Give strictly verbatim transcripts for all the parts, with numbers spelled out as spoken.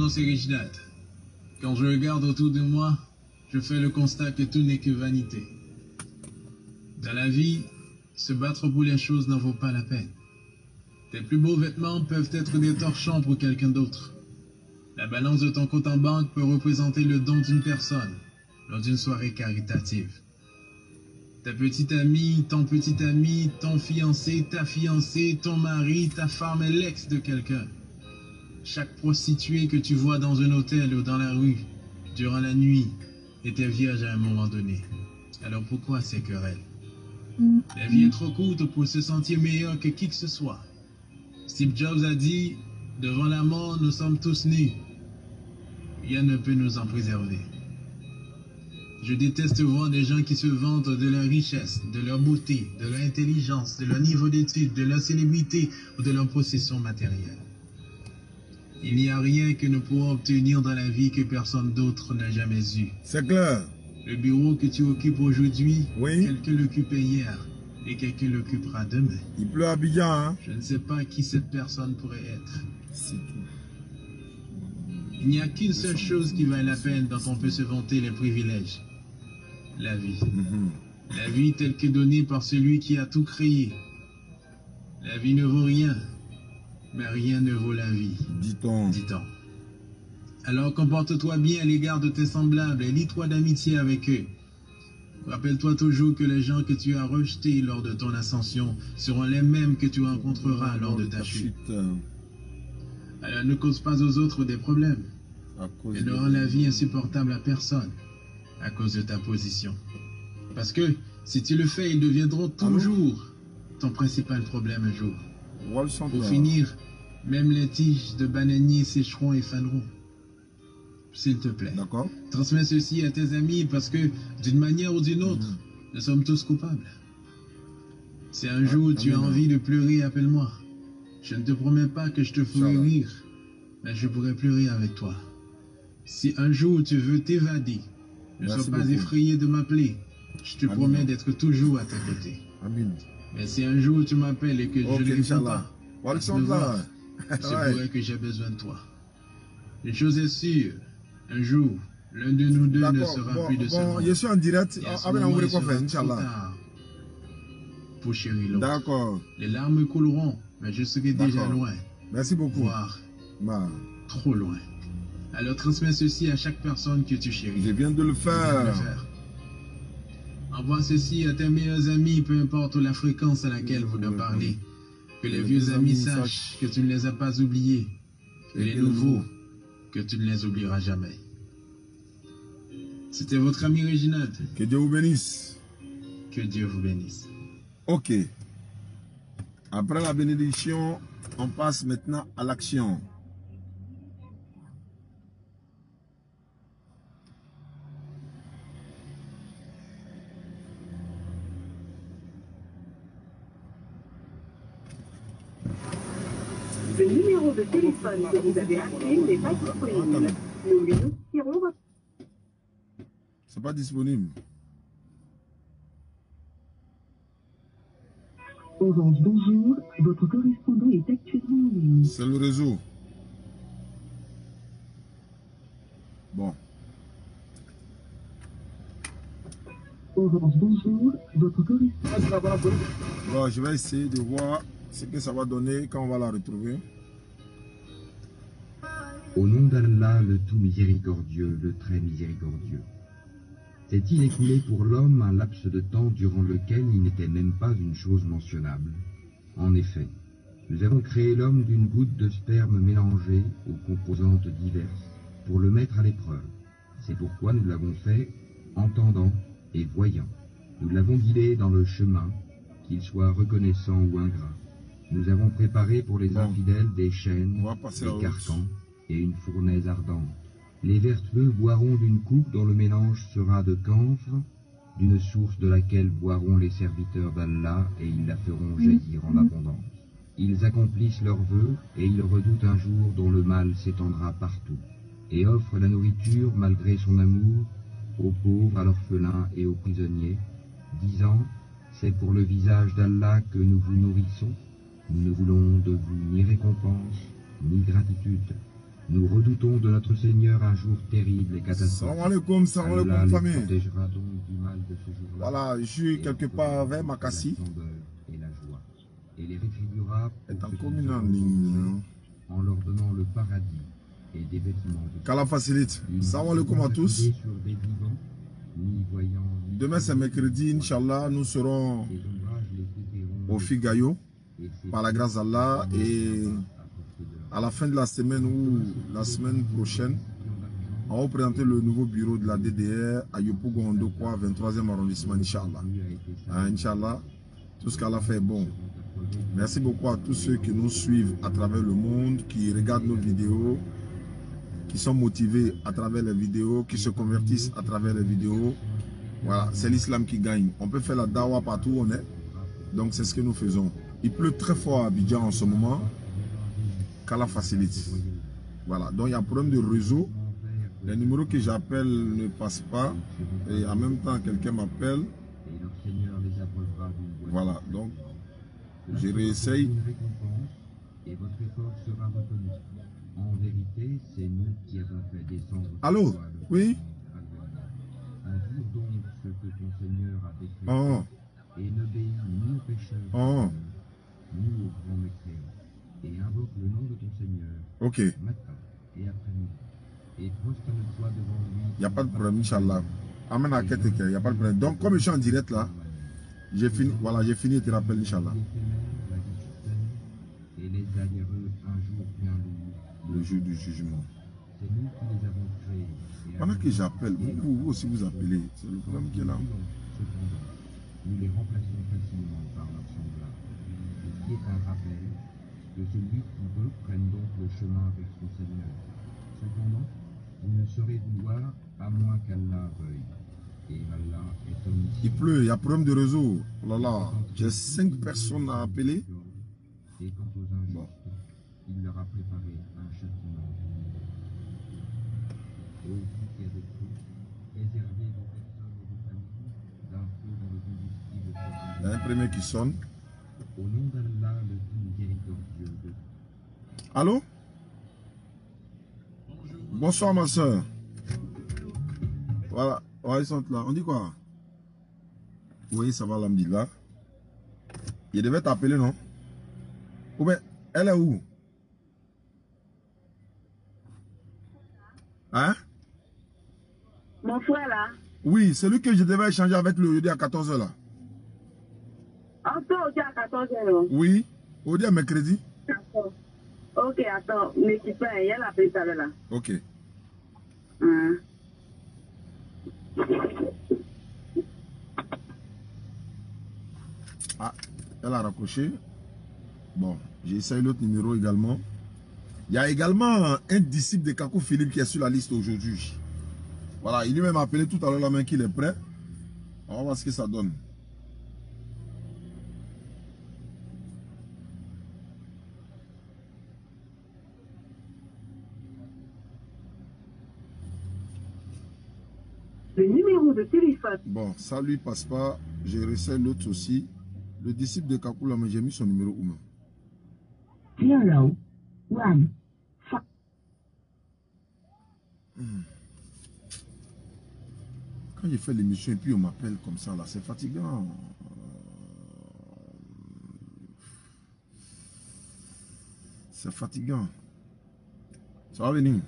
nom c'est Reginald. Quand je regarde autour de moi, je fais le constat que tout n'est que vanité. Dans la vie, se battre pour les choses n'en vaut pas la peine. Tes plus beaux vêtements peuvent être des torchons pour quelqu'un d'autre. La balance de ton compte en banque peut représenter le don d'une personne lors d'une soirée caritative. Ta petite amie, ton petit ami, ton fiancé, ta fiancée, ton mari, ta femme est l'ex de quelqu'un. Chaque prostituée que tu vois dans un hôtel ou dans la rue, durant la nuit, était vierge à un moment donné. Alors pourquoi ces querelles? La vie est trop courte pour se sentir meilleur que qui que ce soit. Steve Jobs a dit, devant la mort, nous sommes tous nus. Rien ne peut nous en préserver. Je déteste voir des gens qui se vantent de leur richesse, de leur beauté, de leur intelligence, de leur niveau d'études, de leur célébrité ou de leur possession matérielle. Il n'y a rien que nous pourrons obtenir dans la vie que personne d'autre n'a jamais eu. C'est clair. Le bureau que tu occupes aujourd'hui, oui. quelqu'un l'occupait hier et quelqu'un l'occupera demain. Il pleut à Abidjan, hein? Je ne sais pas qui cette personne pourrait être. C'est tout. Il n'y a qu'une seule chose qui vaille la peine dont on peut se vanter les privilèges. La vie. Mm-hmm. La vie telle que donnée par celui qui a tout créé. La vie ne vaut rien, mais rien ne vaut la vie. Dit-on. Dit-on. Alors comporte-toi bien à l'égard de tes semblables et lie-toi d'amitié avec eux. Rappelle-toi toujours que les gens que tu as rejetés lors de ton ascension seront les mêmes que tu rencontreras lors de ta chute. Alors ne cause pas aux autres des problèmes et ne rends la vie insupportable à personne à cause de ta position. Parce que si tu le fais, ils deviendront toujours ton principal problème un jour. Pour finir, même les tiges de bananier sécheront et faneront. S'il te plaît, transmets ceci à tes amis parce que d'une manière ou d'une autre, mmh. nous sommes tous coupables. Si un jour où tu as envie de pleurer, appelle-moi. Je ne te promets pas que je te ferai rire, mais je pourrai pleurer avec toi. Si un jour tu veux t'évader, ne sois pas beaucoup. effrayé de m'appeler. Je te Amin. promets d'être toujours à tes côtés. Amin. Mais si un jour tu m'appelles et que okay, je ne réponds pas, voir, c'est vrai que j'ai besoin de toi. Une chose est sûre, un jour, l'un de nous deux ne sera bon, plus de ce bon, monde. Je suis en direct. Avec un vrai coffre, Inch'Allah. Pour chérir l'autre. D'accord. Les larmes couleront, mais je serai déjà loin. Merci beaucoup. Voire bah. trop loin. Alors transmets ceci à chaque personne que tu chéris. Je viens de le faire. Le faire. Envoie ceci à tes meilleurs amis, peu importe la fréquence à laquelle vous leur parlez. Que les vieux amis sachent que tu ne les as pas oubliés. Et les nouveaux, que tu ne les oublieras jamais. C'était votre ami Reginald. Que Dieu vous bénisse. Que Dieu vous bénisse. Ok. Après la bénédiction, on passe maintenant à l'action. Le numéro de téléphone que vous avez appelé n'est pas disponible. Nous lui notifierons votre... C'est pas disponible. Orange, bonjour. Votre correspondant est actuellement en ligne. C'est le réseau. Bon. Orange, bonjour. Votre correspondant... Bon, je vais essayer de voir ce que ça va donner quand on va la retrouver. Au nom d'Allah, le tout miséricordieux, le très miséricordieux. S'est-il écoulé pour l'homme un laps de temps durant lequel il n'était même pas une chose mentionnable? En effet, nous avons créé l'homme d'une goutte de sperme mélangée aux composantes diverses pour le mettre à l'épreuve. C'est pourquoi nous l'avons fait entendant et voyant. Nous l'avons guidé dans le chemin, qu'il soit reconnaissant ou ingrat. Nous avons préparé pour les infidèles des chaînes, des carcans et une fournaise ardente. Les vertueux boiront d'une coupe dont le mélange sera de camphre, d'une source de laquelle boiront les serviteurs d'Allah et ils la feront jaillir en abondance. Ils accomplissent leurs vœux et ils redoutent un jour dont le mal s'étendra partout, et offrent la nourriture malgré son amour aux pauvres, à l'orphelin et aux prisonniers, disant « C'est pour le visage d'Allah que nous vous nourrissons, nous ne voulons de vous ni récompense, ni gratitude. Nous redoutons de notre Seigneur un jour terrible et catastrophique. Salam alaikum, salam Allah alaikum les famille. protégera donc du mal de ce jour-là. Voilà, je suis quelque part vers Makassi. Et la joie. Et les rétribuera C'est en pour ce commune qu'ils en auront ligne. commis, en leur donnant le paradis et des vêtements de Qu'Allah facilite. Salam alaikum à tous. sur des vivants, ni voyants, ni Demain c'est mercredi, Inch'Allah, nous serons les ombrages les couvriront au Figayo, et ces par la grâce d'Allah, et à la fin de la semaine ou la semaine prochaine, on va présenter le nouveau bureau de la D D R à Yopougondo, quoi, vingt-troisième arrondissement, Inch'Allah. Ah, Inch'Allah, tout ce qu'Allah fait est bon. Merci beaucoup à tous ceux qui nous suivent à travers le monde, qui regardent nos vidéos, qui sont motivés à travers les vidéos, qui se convertissent à travers les vidéos. Voilà, c'est l'islam qui gagne. On peut faire la dawa partout où on est. Donc c'est ce que nous faisons. Il pleut très fort à Abidjan en ce moment. Qu'Allah facilite. Voilà, donc il y a un problème de réseau. Les numéros que j'appelle ne passent pas. Et en même temps, quelqu'un m'appelle. Voilà, donc je réessaye. En vérité, c'est nous qui avons fait descendre. Allô? Oui? Endure donc ce que ton Seigneur a décrété, Oh. et n'obéis ni aux pécheurs, Oh. ni aux grands mécréants, et invoque le nom de ton Seigneur, Ok. matin et après-midi, et prosterne-toi devant lui. Il n'y a pas de problème, Inch'Allah. Amen à Keteke, il n'y a pas de problème. Donc, comme je suis en direct là, j'ai fini, voilà, j'ai fini, tu rappelles, Inch'Allah. Et les aïreux un jour bien lourd. Le jour du jugement. C'est nous qui les avons créés. et Pendant que avons- j'appelle, vous, vous, vous aussi vous appelez. C'est le problème qui est là. Cependant, nous les remplaçons facilement par leur semblable. Ce qui est un rappel que celui qui veut prenne donc le chemin vers son Seigneur. Cependant, vous ne saurez vouloir à moins qu'Allah veuille. Et Allah est omniscient. Il pleut, il y a problème de réseau. Oh là là, j'ai cinq personnes à appeler. Et quant aux injustes, Bon. il leur a préparé un châtiment. Ô vous qui avez cru, préservez vos personnes et vos familles d'un feu dans le combustible Il y a un premier qui sonne. au nom d'Allah, le tout miséricordieux de Allô? Bonsoir ma soeur. Voilà, ouais, ils sont là. On dit quoi? Oui, ça va, alhamdulillah. Il devait t'appeler, non? Ou bien, elle est où? Hein? Mon frère là, Oui, celui que je devais échanger avec le jeudi à quatorze heures là. on peut aussi à quatorze heures. Oui, aujourd'hui à mercredi. D'accord. Ok, attends, mais tu peux, il y a la paix là. Ok. Hum. Ah, elle a raccroché. Bon, j'essaye l'autre numéro également. Il y a également un disciple de Kakou Philippe qui est sur la liste aujourd'hui. Voilà, il lui-même appelé tout à l'heure la main qu'il est prêt. On va voir ce que ça donne. Le numéro de téléphone. Bon, ça lui passe pas. Je réessaye l'autre aussi. Le disciple de Kakou, là, mais j'ai mis son numéro où même. Zero, one, five. Quand j'ai fait l'émission et puis on m'appelle comme ça, là, c'est fatigant. C'est fatigant. Ça va venir.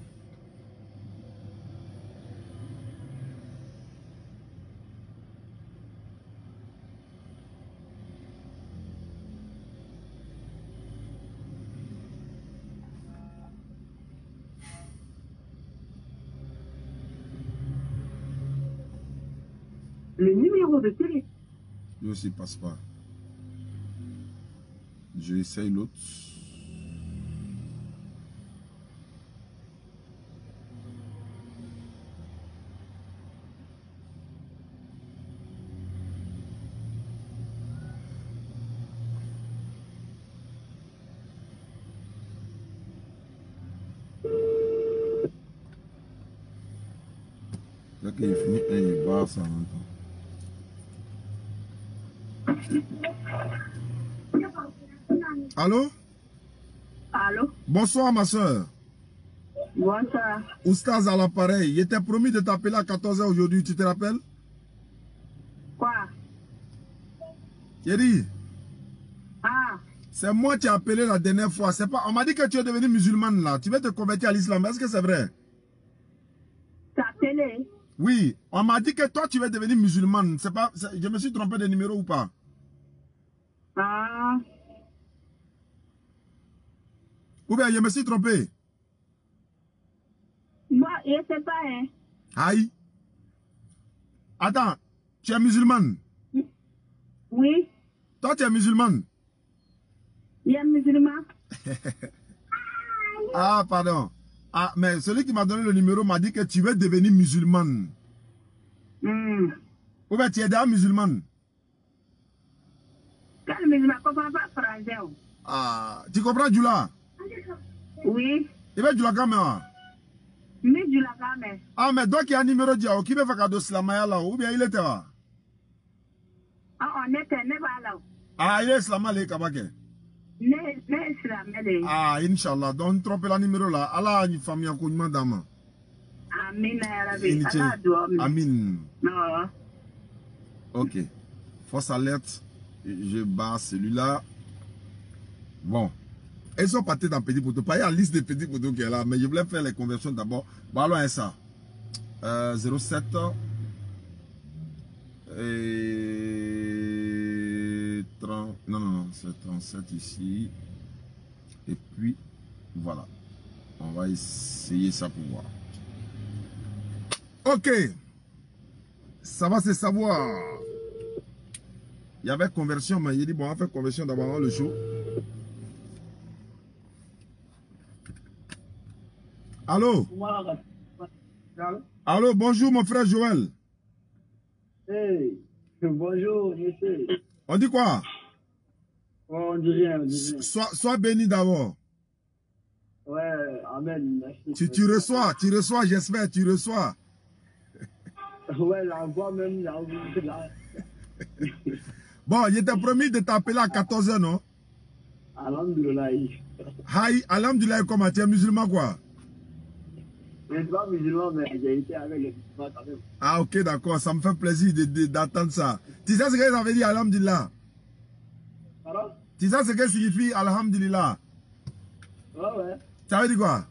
Le numéro de téléphone. Lui aussi, il passe pas. Je essaye l'autre. Là qu'il finit un, il barre ça en même temps. Allô? Allô? Bonsoir ma soeur. Bonsoir. Oustaz à l'appareil. Il était promis de t'appeler à quatorze heures aujourd'hui, tu te rappelles? Quoi? Yeri. Ah. C'est moi qui ai appelé la dernière fois. C'est pas. On m'a dit que tu es devenu musulmane là. Tu veux te convertir à l'islam. Est-ce que c'est vrai? T'as appelé? Oui. On m'a dit que toi tu veux devenir musulmane. C'est pas. Je me suis trompé de numéro ou pas? Ah. Ou bien je me suis trompé? Moi, je ne sais pas, hein. Aïe. Attends. Tu es musulmane? Oui. Toi tu es musulmane? Il est musulman. Ah, pardon. Ah, mais celui qui m'a donné le numéro m'a dit que tu veux devenir musulmane. Mm. Ou bien tu es déjà musulmane? Quand le musulman ne comprend pas français. Ah, tu comprends Djoula? Oui. Il veut Djoula quand même. Mais du la gamme. Ah, mais donc il y a un numéro d'Yao qui veut faire cadeau Slamaya là, ou bien il était là? Ah, on était ne pas là. Ah, il est Slamaya Kabake. Ne, ne Islamé. Ah, Inch'Allah, donc trompe la numéro là. Allah une famille à Kounima Dama. Amin, Arabi. Allah doit. Amin. Non. Ok. Fausse alerte. Je bats celui-là. Bon. Elles sont parties dans petit poteau. Pas il y a une liste de petits poteaux qui est là. Mais je voulais faire les conversions d'abord. Bon, alors, ça. Euh, zéro sept. Et trente. Non, non, non. C'est trente-sept ici. Et puis, voilà. On va essayer ça pour voir. Ok. Ça va se savoir. Il y avait conversion, mais il dit, bon, on va faire conversion d'abord le show. Allô? Allô, bonjour mon frère Joël. Hey, bonjour, monsieur. On dit quoi? Oh, on dit rien, on dit rien. Sois, sois béni d'abord. Ouais, amen, merci. Tu, tu reçois, tu reçois, j'espère, tu reçois. Ouais, la voix même, la voix, là. Bon, il était promis de t'appeler à quatorze heures, non? Alhamdulillah. Haï, alhamdulillah, comment tu es musulman quoi? Je ne suis pas musulman, mais j'ai été avec les musulmans quand même. Ah ok, d'accord, ça me fait plaisir d'entendre ça. Tu sais ce que ça veut dire, alhamdulillah? Pardon? Tu sais ce que signifie alhamdulillah? Ouais, ouais. Ça veut dire quoi?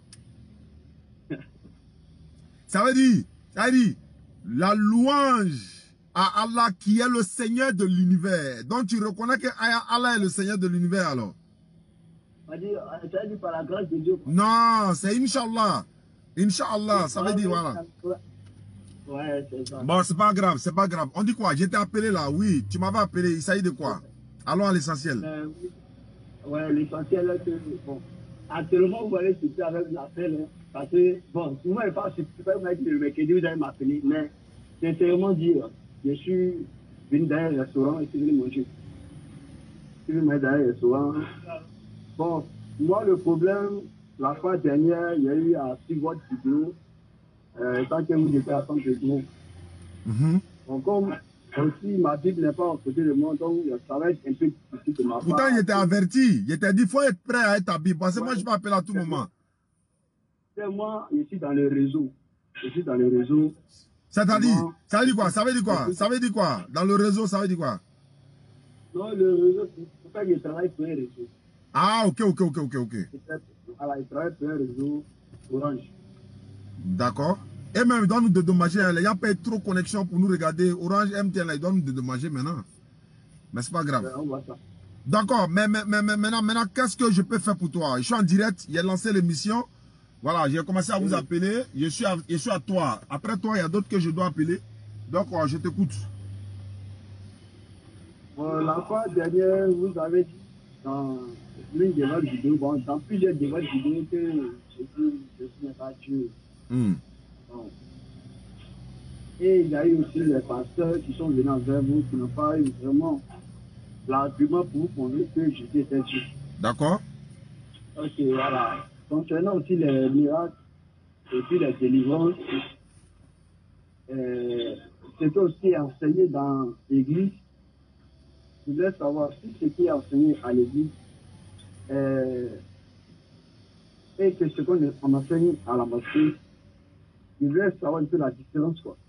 Ça veut dire, ça veut dire, la louange à Allah qui est le Seigneur de l'univers. Donc tu reconnais que Allah est le Seigneur de l'univers alors? Ça veut dire, ça veut dire par la grâce de Dieu. Non, c'est Inch'Allah. Inch'Allah, ça veut dire voilà. Ouais, c'est ça. Bon, c'est pas grave, c'est pas grave. On dit quoi? J'étais appelé là, oui. Tu m'avais appelé, il s'agit de quoi? Allons à l'essentiel. Euh, ouais, l'essentiel est que, bon, actuellement, vous allez citer avec l'appel, hein, parce que, bon, souvent, je pense que c'est pas le mercredi, vous allez m'appeler, mais, sincèrement dire, je suis venu dans un restaurant et je suis venu manger. Je suis venu dans un restaurant. Bon, moi, le problème, la fois dernière, il y a eu à suivre votre vidéo, euh, tant que vous étiez à cent de Mm-hmm. Donc, comme aussi ma Bible n'est pas à côté de moi, donc ça va être un peu difficile de ma part. Pourtant, il était averti. Il était dit, il faut être prêt à être ta Bible. Parce que ouais, moi, je peux appeler à tout moment. C'est moi, je suis dans le réseau. Je suis dans le réseau. C'est-à-dire, ça veut dire quoi? Ça veut dire quoi? Ça veut dire quoi? Dans le réseau, ça veut dire quoi? Non, le réseau, c'est pour ça que je travaille pour un réseau. Ah, ok, ok, ok, ok, ok. Voilà, je travaille pour un réseau Orange. D'accord. Et même, ils doivent nous dédommager. Il n'y a pas trop de connexion pour nous regarder. Orange, M T N, là, ils doivent nous dédommager maintenant. Mais c'est pas grave. Ouais, on voit ça. D'accord, mais, mais, mais, mais maintenant, maintenant qu'est-ce que je peux faire pour toi? Je suis en direct, j'ai lancé l'émission. Voilà, j'ai commencé à vous appeler. Je suis à, je suis à toi. Après toi, il y a d'autres que je dois appeler. Donc, je t'écoute. Bon, la fois dernière, vous avez dit dans l'une de votre vidéos, bon, dans plusieurs de votre vidéos, que je suis, je suis pas Dieu. Mm. Bon. Et il y a eu aussi les pasteurs qui sont venus vers vous, qui n'ont pas eu vraiment l'argument pour vous convaincre que Jésus était Dieu. D'accord. Ok, voilà. Concernant aussi les miracles et puis les délivrances, euh, c'était aussi enseigné dans l'église. Je voulais savoir si ce qui est enseigné à l'église euh, et que ce qu'on enseigne à la mosquée, il voulait savoir un peu la différence, quoi.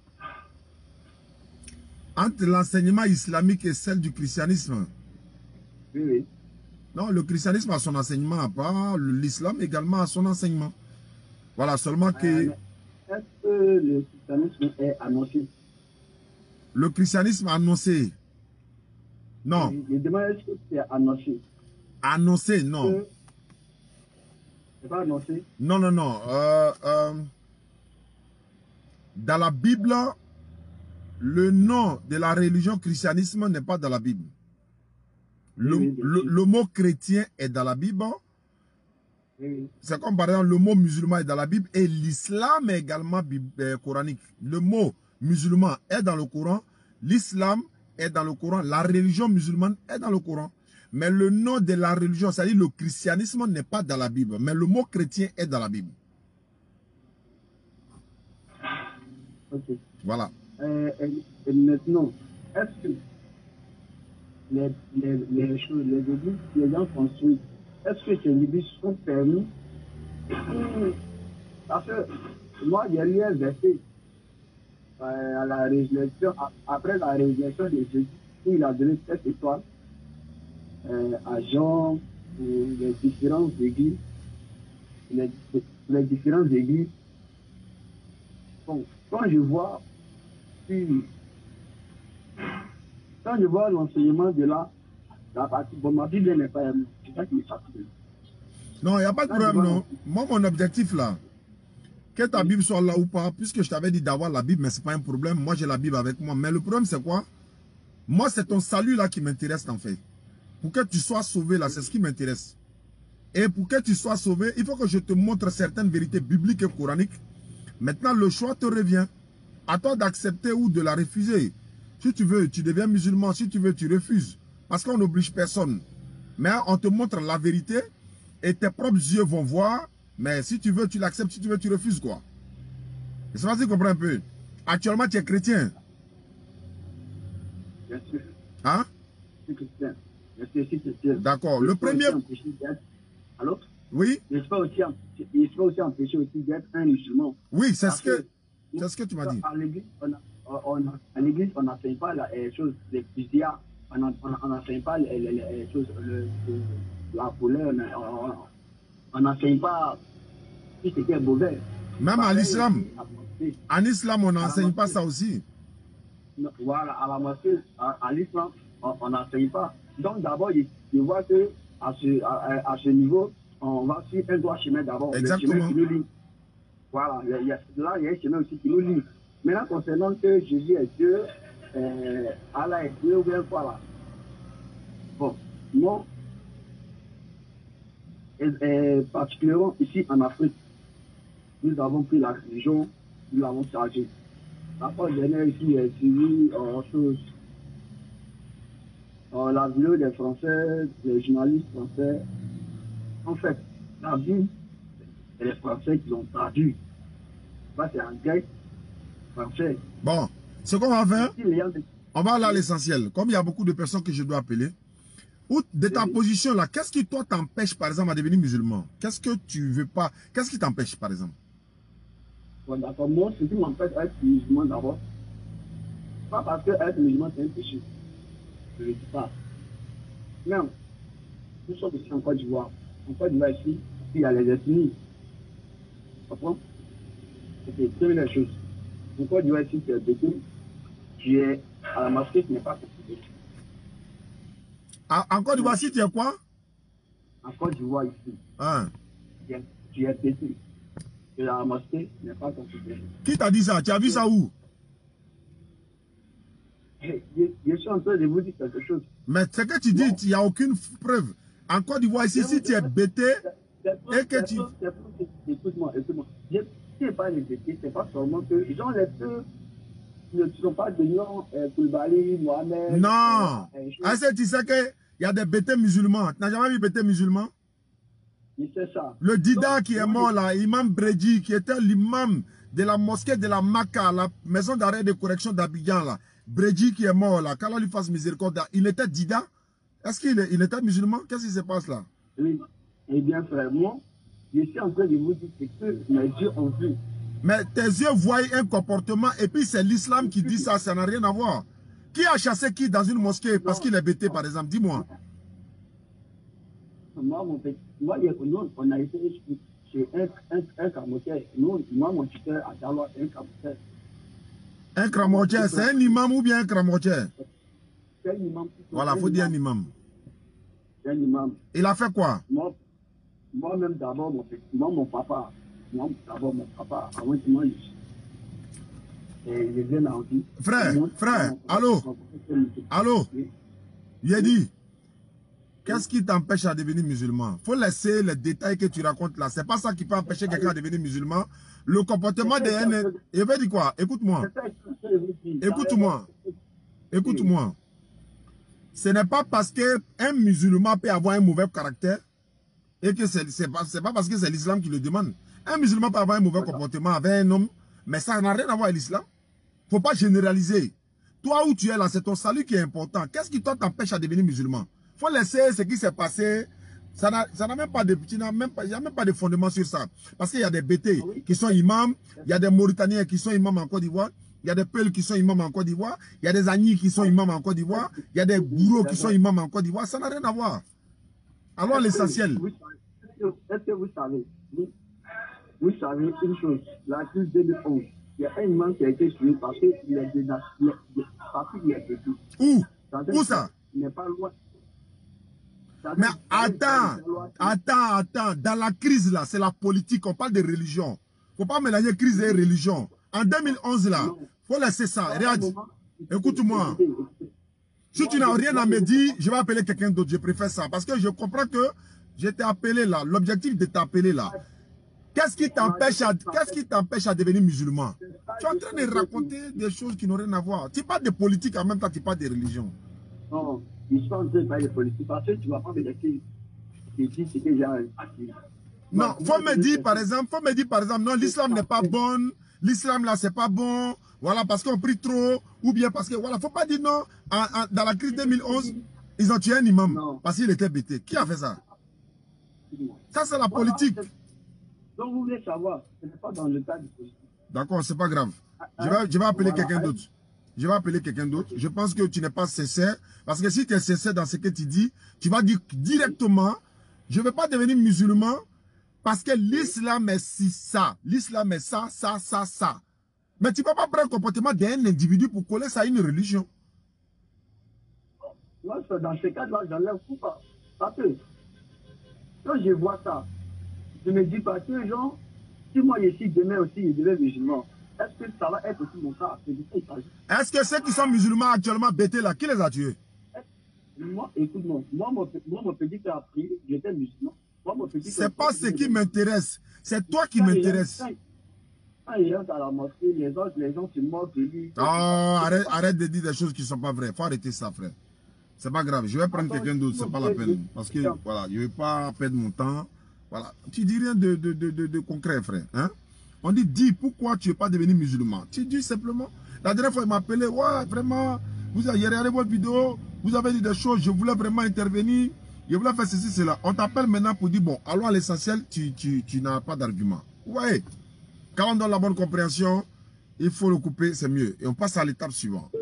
Entre l'enseignement islamique et celle du christianisme. Oui, oui. Non, le christianisme a son enseignement à part, l'islam également a son enseignement. Voilà, seulement que... Euh, Est-ce que le christianisme est annoncé? Le christianisme annoncé. Non. Je demande est-ce que c'est annoncé? Annoncé, non. C'est pas annoncé? Non, non, non. Euh, euh, dans la Bible, le nom de la religion christianisme n'est pas dans la Bible. Le, Oui, oui, le, le mot chrétien est dans la Bible. Oui. C'est comme par exemple le mot musulman est dans la Bible et l'islam est également euh, coranique. Le mot musulman est dans le Coran, l'islam est dans le Coran, la religion musulmane est dans le Coran. Mais le nom de la religion, c'est-à-dire le christianisme n'est pas dans la Bible. Mais le mot chrétien est dans la Bible. Ok. Voilà. Euh, et, et maintenant, est-ce que les, les, les choses, les églises que les gens construisent, est-ce que ces églises sont permis? Parce que moi, il y a eu un verset euh, à la résurrection, après la résurrection de Jésus, où il a donné sept étoiles euh, à Jean, euh, les différentes églises, les, les différentes églises. Bon, quand je vois, puis, quand je vois l'enseignement de là, la partie, bon, ma Bible n'est pas, c'est ça qui me fatigue. Non, il n'y a pas de problème, non. Moi, mon objectif là, que ta Bible soit là ou pas, puisque je t'avais dit d'avoir la Bible, mais ce n'est pas un problème. Moi, j'ai la Bible avec moi. Mais le problème, c'est quoi? Moi, c'est ton salut là qui m'intéresse en fait. Pour que tu sois sauvé là, c'est ce qui m'intéresse. Et pour que tu sois sauvé, il faut que je te montre certaines vérités bibliques et coraniques. Maintenant, le choix te revient. À toi d'accepter ou de la refuser. Si tu veux, tu deviens musulman. Si tu veux, tu refuses. Parce qu'on n'oblige personne. Mais on te montre la vérité et tes propres yeux vont voir. Mais si tu veux, tu l'acceptes. Si tu veux, tu refuses quoi. Je sais pas si tu comprends un peu. Actuellement, tu es chrétien. Bien sûr. Hein? Je suis chrétien. Je suis aussi chrétien. D'accord. Le premier... Allô? Oui? Je ne suis pas aussi, je suis pas aussi empêché aussi d'être un musulman. Oui, c'est ce que, c'est ce que tu m'as dit. À l'église, on n'enseigne pas les choses, les plusieurs. On n'enseigne pas les, les, les choses, le, le, la couleur. On n'enseigne pas si c'était mauvais. Même à l'islam. En islam, on n'enseigne pas ça aussi. Voilà, à la mosquée, à, à l'islam, on n'enseigne pas. Donc d'abord, il, il voit que à ce, à, à ce niveau, on va suivre un droit chemin d'abord. Exactement. Le chemin qui nous lie. Voilà, il y a, là, il y a un chemin aussi qui nous lie. Maintenant, concernant que Jésus est Dieu, euh, Allah est Dieu, ou bien voilà. Bon, moi, et, et, particulièrement ici en Afrique, nous avons pris la religion, nous l'avons chargée. La fois dernière ici, est suivi en chose. Euh, la vidéo des Français, des journalistes français. En fait, la Bible, c'est les Français qui l'ont traduit. Ça, c'est en grec, français. Bon, ce qu'on va faire, on va aller à l'essentiel. Comme il y a beaucoup de personnes que je dois appeler, ou de ta position là, qu'est-ce qui toi t'empêche par exemple à devenir musulman? Qu'est-ce que tu veux pas? Qu'est-ce qui t'empêche par exemple? Bon, d'accord, moi, ce qui m'empêche d'être musulman d'abord, pas parce que être musulman c'est un péché. Je ne le dis pas. Non. Nous sommes ici en Côte d'Ivoire. En Côte d'Ivoire, ici, il y a les ethnies. Tu comprends? C'est une première chose. En Côte d'Ivoire, ici, c'est quelqu'un qui est à la mosquée qui n'est pas considéré. En Côte d'Ivoire, si tu es quoi? En Côte d'Ivoire, ici, Hein? tu es pété. Et la mosquée n'est pas considérée. Qui t'a dit ça? Tu as vu ça où? Je, je suis en train de vous dire quelque chose. Mais ce que tu dis, il n'y a aucune preuve. En Côte d'Ivoire, ici, si tu es bêté, et que tu... Écoute-moi, écoute-moi. Je ne sais pas les bêtés, c'est pas seulement que les gens, les peu, ne sont pas de nom, Koulibaly, Mohamed... Non. Est-ce que tu sais qu'il y a des bêtés musulmans? Tu n'as jamais vu bêtés musulmans? C'est ça. Le Dida qui est mort là, Imam Bredji, qui était l'imam de la mosquée de la Maka, la maison d'arrêt de correction d'Abidjan là. Bredji qui est mort là, qu'Allah lui fasse miséricorde. Il était Dida? Est-ce qu'il il était musulman? Qu'est-ce qui se passe là? Oui. Eh bien, frère, moi, je suis en train de vous dire ce que mes yeux ont vu. Mais tes yeux voient un comportement et puis c'est l'islam qui dit ça, ça n'a rien à voir. Qui a chassé qui dans une mosquée parce qu'il est bêté, par exemple? Dis-moi. Moi, mon petit, moi, nous, on a été chez un, un, un cramotier. Nous, moi, mon tuteur à Daloa, c'est un cramotier. Un cramotier, c'est un imam ou bien un cramotier? C'est un imam. Voilà, il faut dire un imam. C'est un imam. Il a fait quoi? Moi, moi-même, d'abord, mon petit, moi, mon papa, moi, d'abord, mon papa, avant que moi, je viens en vie. Frère, frère, allô? Allô? Il a dit. Qu'est-ce qui t'empêche à devenir musulman? Faut laisser les détails que tu racontes là. C'est pas ça qui peut empêcher quelqu'un à devenir musulman. Le comportement des haines. Il veut dire quoi? Écoute-moi. Écoute-moi. Écoute-moi. Ce n'est pas parce qu'un musulman peut avoir un mauvais caractère et que c'est pas, pas parce que c'est l'islam qui le demande. Un musulman peut avoir un mauvais comportement avec un homme, mais ça n'a rien à voir avec l'islam. Faut pas généraliser. Toi où tu es là, c'est ton salut qui est important. Qu'est-ce qui toi t'empêche à devenir musulman? Faut laisser ce qui s'est passé. Ça n'a même pas de il n'y a même pas de fondement sur ça. Parce qu'il y a des B T qui sont imams, il y a des Mauritaniens qui sont imams en Côte d'Ivoire, il y a des Peuls qui sont imams en Côte d'Ivoire, il y a des Agnis qui sont imams en Côte d'Ivoire, il y a des Gourous qui sont imams en Côte d'Ivoire. Ça n'a rien à voir. Alors l'essentiel. Est-ce que vous savez, vous, vous savez une chose, la crise deux mille onze, il y a un imam qui a été tué parce qu'il est déjà parce qu'il est tué. Où? Où ça? Il n'est pas loin. Mais attends, attends, attends. Dans la crise là, c'est la politique. On parle de religion. Faut pas mélanger crise et religion. En deux mille onze là, faut laisser ça. Regarde, écoute-moi. Si tu n'as rien à me dire, je vais appeler quelqu'un d'autre. Je préfère ça. Parce que je comprends que je t'ai appelé là. L'objectif de t'appeler là. Qu'est-ce qui t'empêche à, qu'est-ce qui t'empêche à devenir musulman? Tu es en train de raconter des choses qui n'ont rien à voir. Tu parles de politique en même temps, tu parles de religion. Non. Je suis en train de parler de politique parce que tu vas pas me laisser dire ce que j'ai appris. Non, faut me dire par exemple, faut me dire par exemple, non, l'islam n'est pas bon, l'islam là c'est pas bon, voilà, parce qu'on prie trop, ou bien parce que, voilà, faut pas dire non, en, en, dans la crise deux mille onze, ils ont tué un imam, non, parce qu'il était bêté. Qui a fait ça? Ça c'est la politique. Donc vous voulez savoir, ce n'est pas dans le cas de politique. D'accord, c'est pas grave. Je vais, je vais appeler voilà. quelqu'un d'autre. Je vais appeler quelqu'un d'autre. Je pense que tu n'es pas sincère. Parce que si tu es sincère dans ce que tu dis, tu vas dire directement, je ne vais pas devenir musulman parce que l'islam est si ça. L'islam est ça, ça, ça, ça. Mais tu ne peux pas prendre le comportement d'un individu pour coller ça à une religion. Moi, dans ce cas-là, j'enlève tout pas. Parce que quand je vois ça, je me dis pas que les gens, si moi je suis demain aussi, je deviens musulman. Est-ce que ça va être aussi mon cas? Est-ce que ceux qui sont musulmans actuellement bêtés là, qui les a tués? Moi, écoute-moi, moi, mon, moi, mon petit a appris, j'étais musulman. C'est pas ce qui m'intéresse, c'est toi qui m'intéresse. Quand il rentre à la mosquée, les autres, les gens se moquent de lui. Oh, arrête, arrête de dire des choses qui ne sont pas vraies. Faut arrêter ça, frère. C'est pas grave, je vais prendre quelqu'un d'autre, c'est pas la peine. Parce que, voilà, je ne vais pas perdre mon temps. Voilà, tu dis rien de, de, de, de, de concret, frère. Hein? On dit, dis, pourquoi tu n'es pas devenu musulman? Tu dis simplement, la dernière fois, il m'a appelé, ouais, vraiment, vous avez regardé votre vidéo, vous avez dit des choses, je voulais vraiment intervenir, je voulais faire ceci, cela. On t'appelle maintenant pour dire, bon, alors à l'essentiel, tu, tu, tu n'as pas d'argument. Ouais, quand on donne la bonne compréhension, il faut le couper, c'est mieux. Et on passe à l'étape suivante.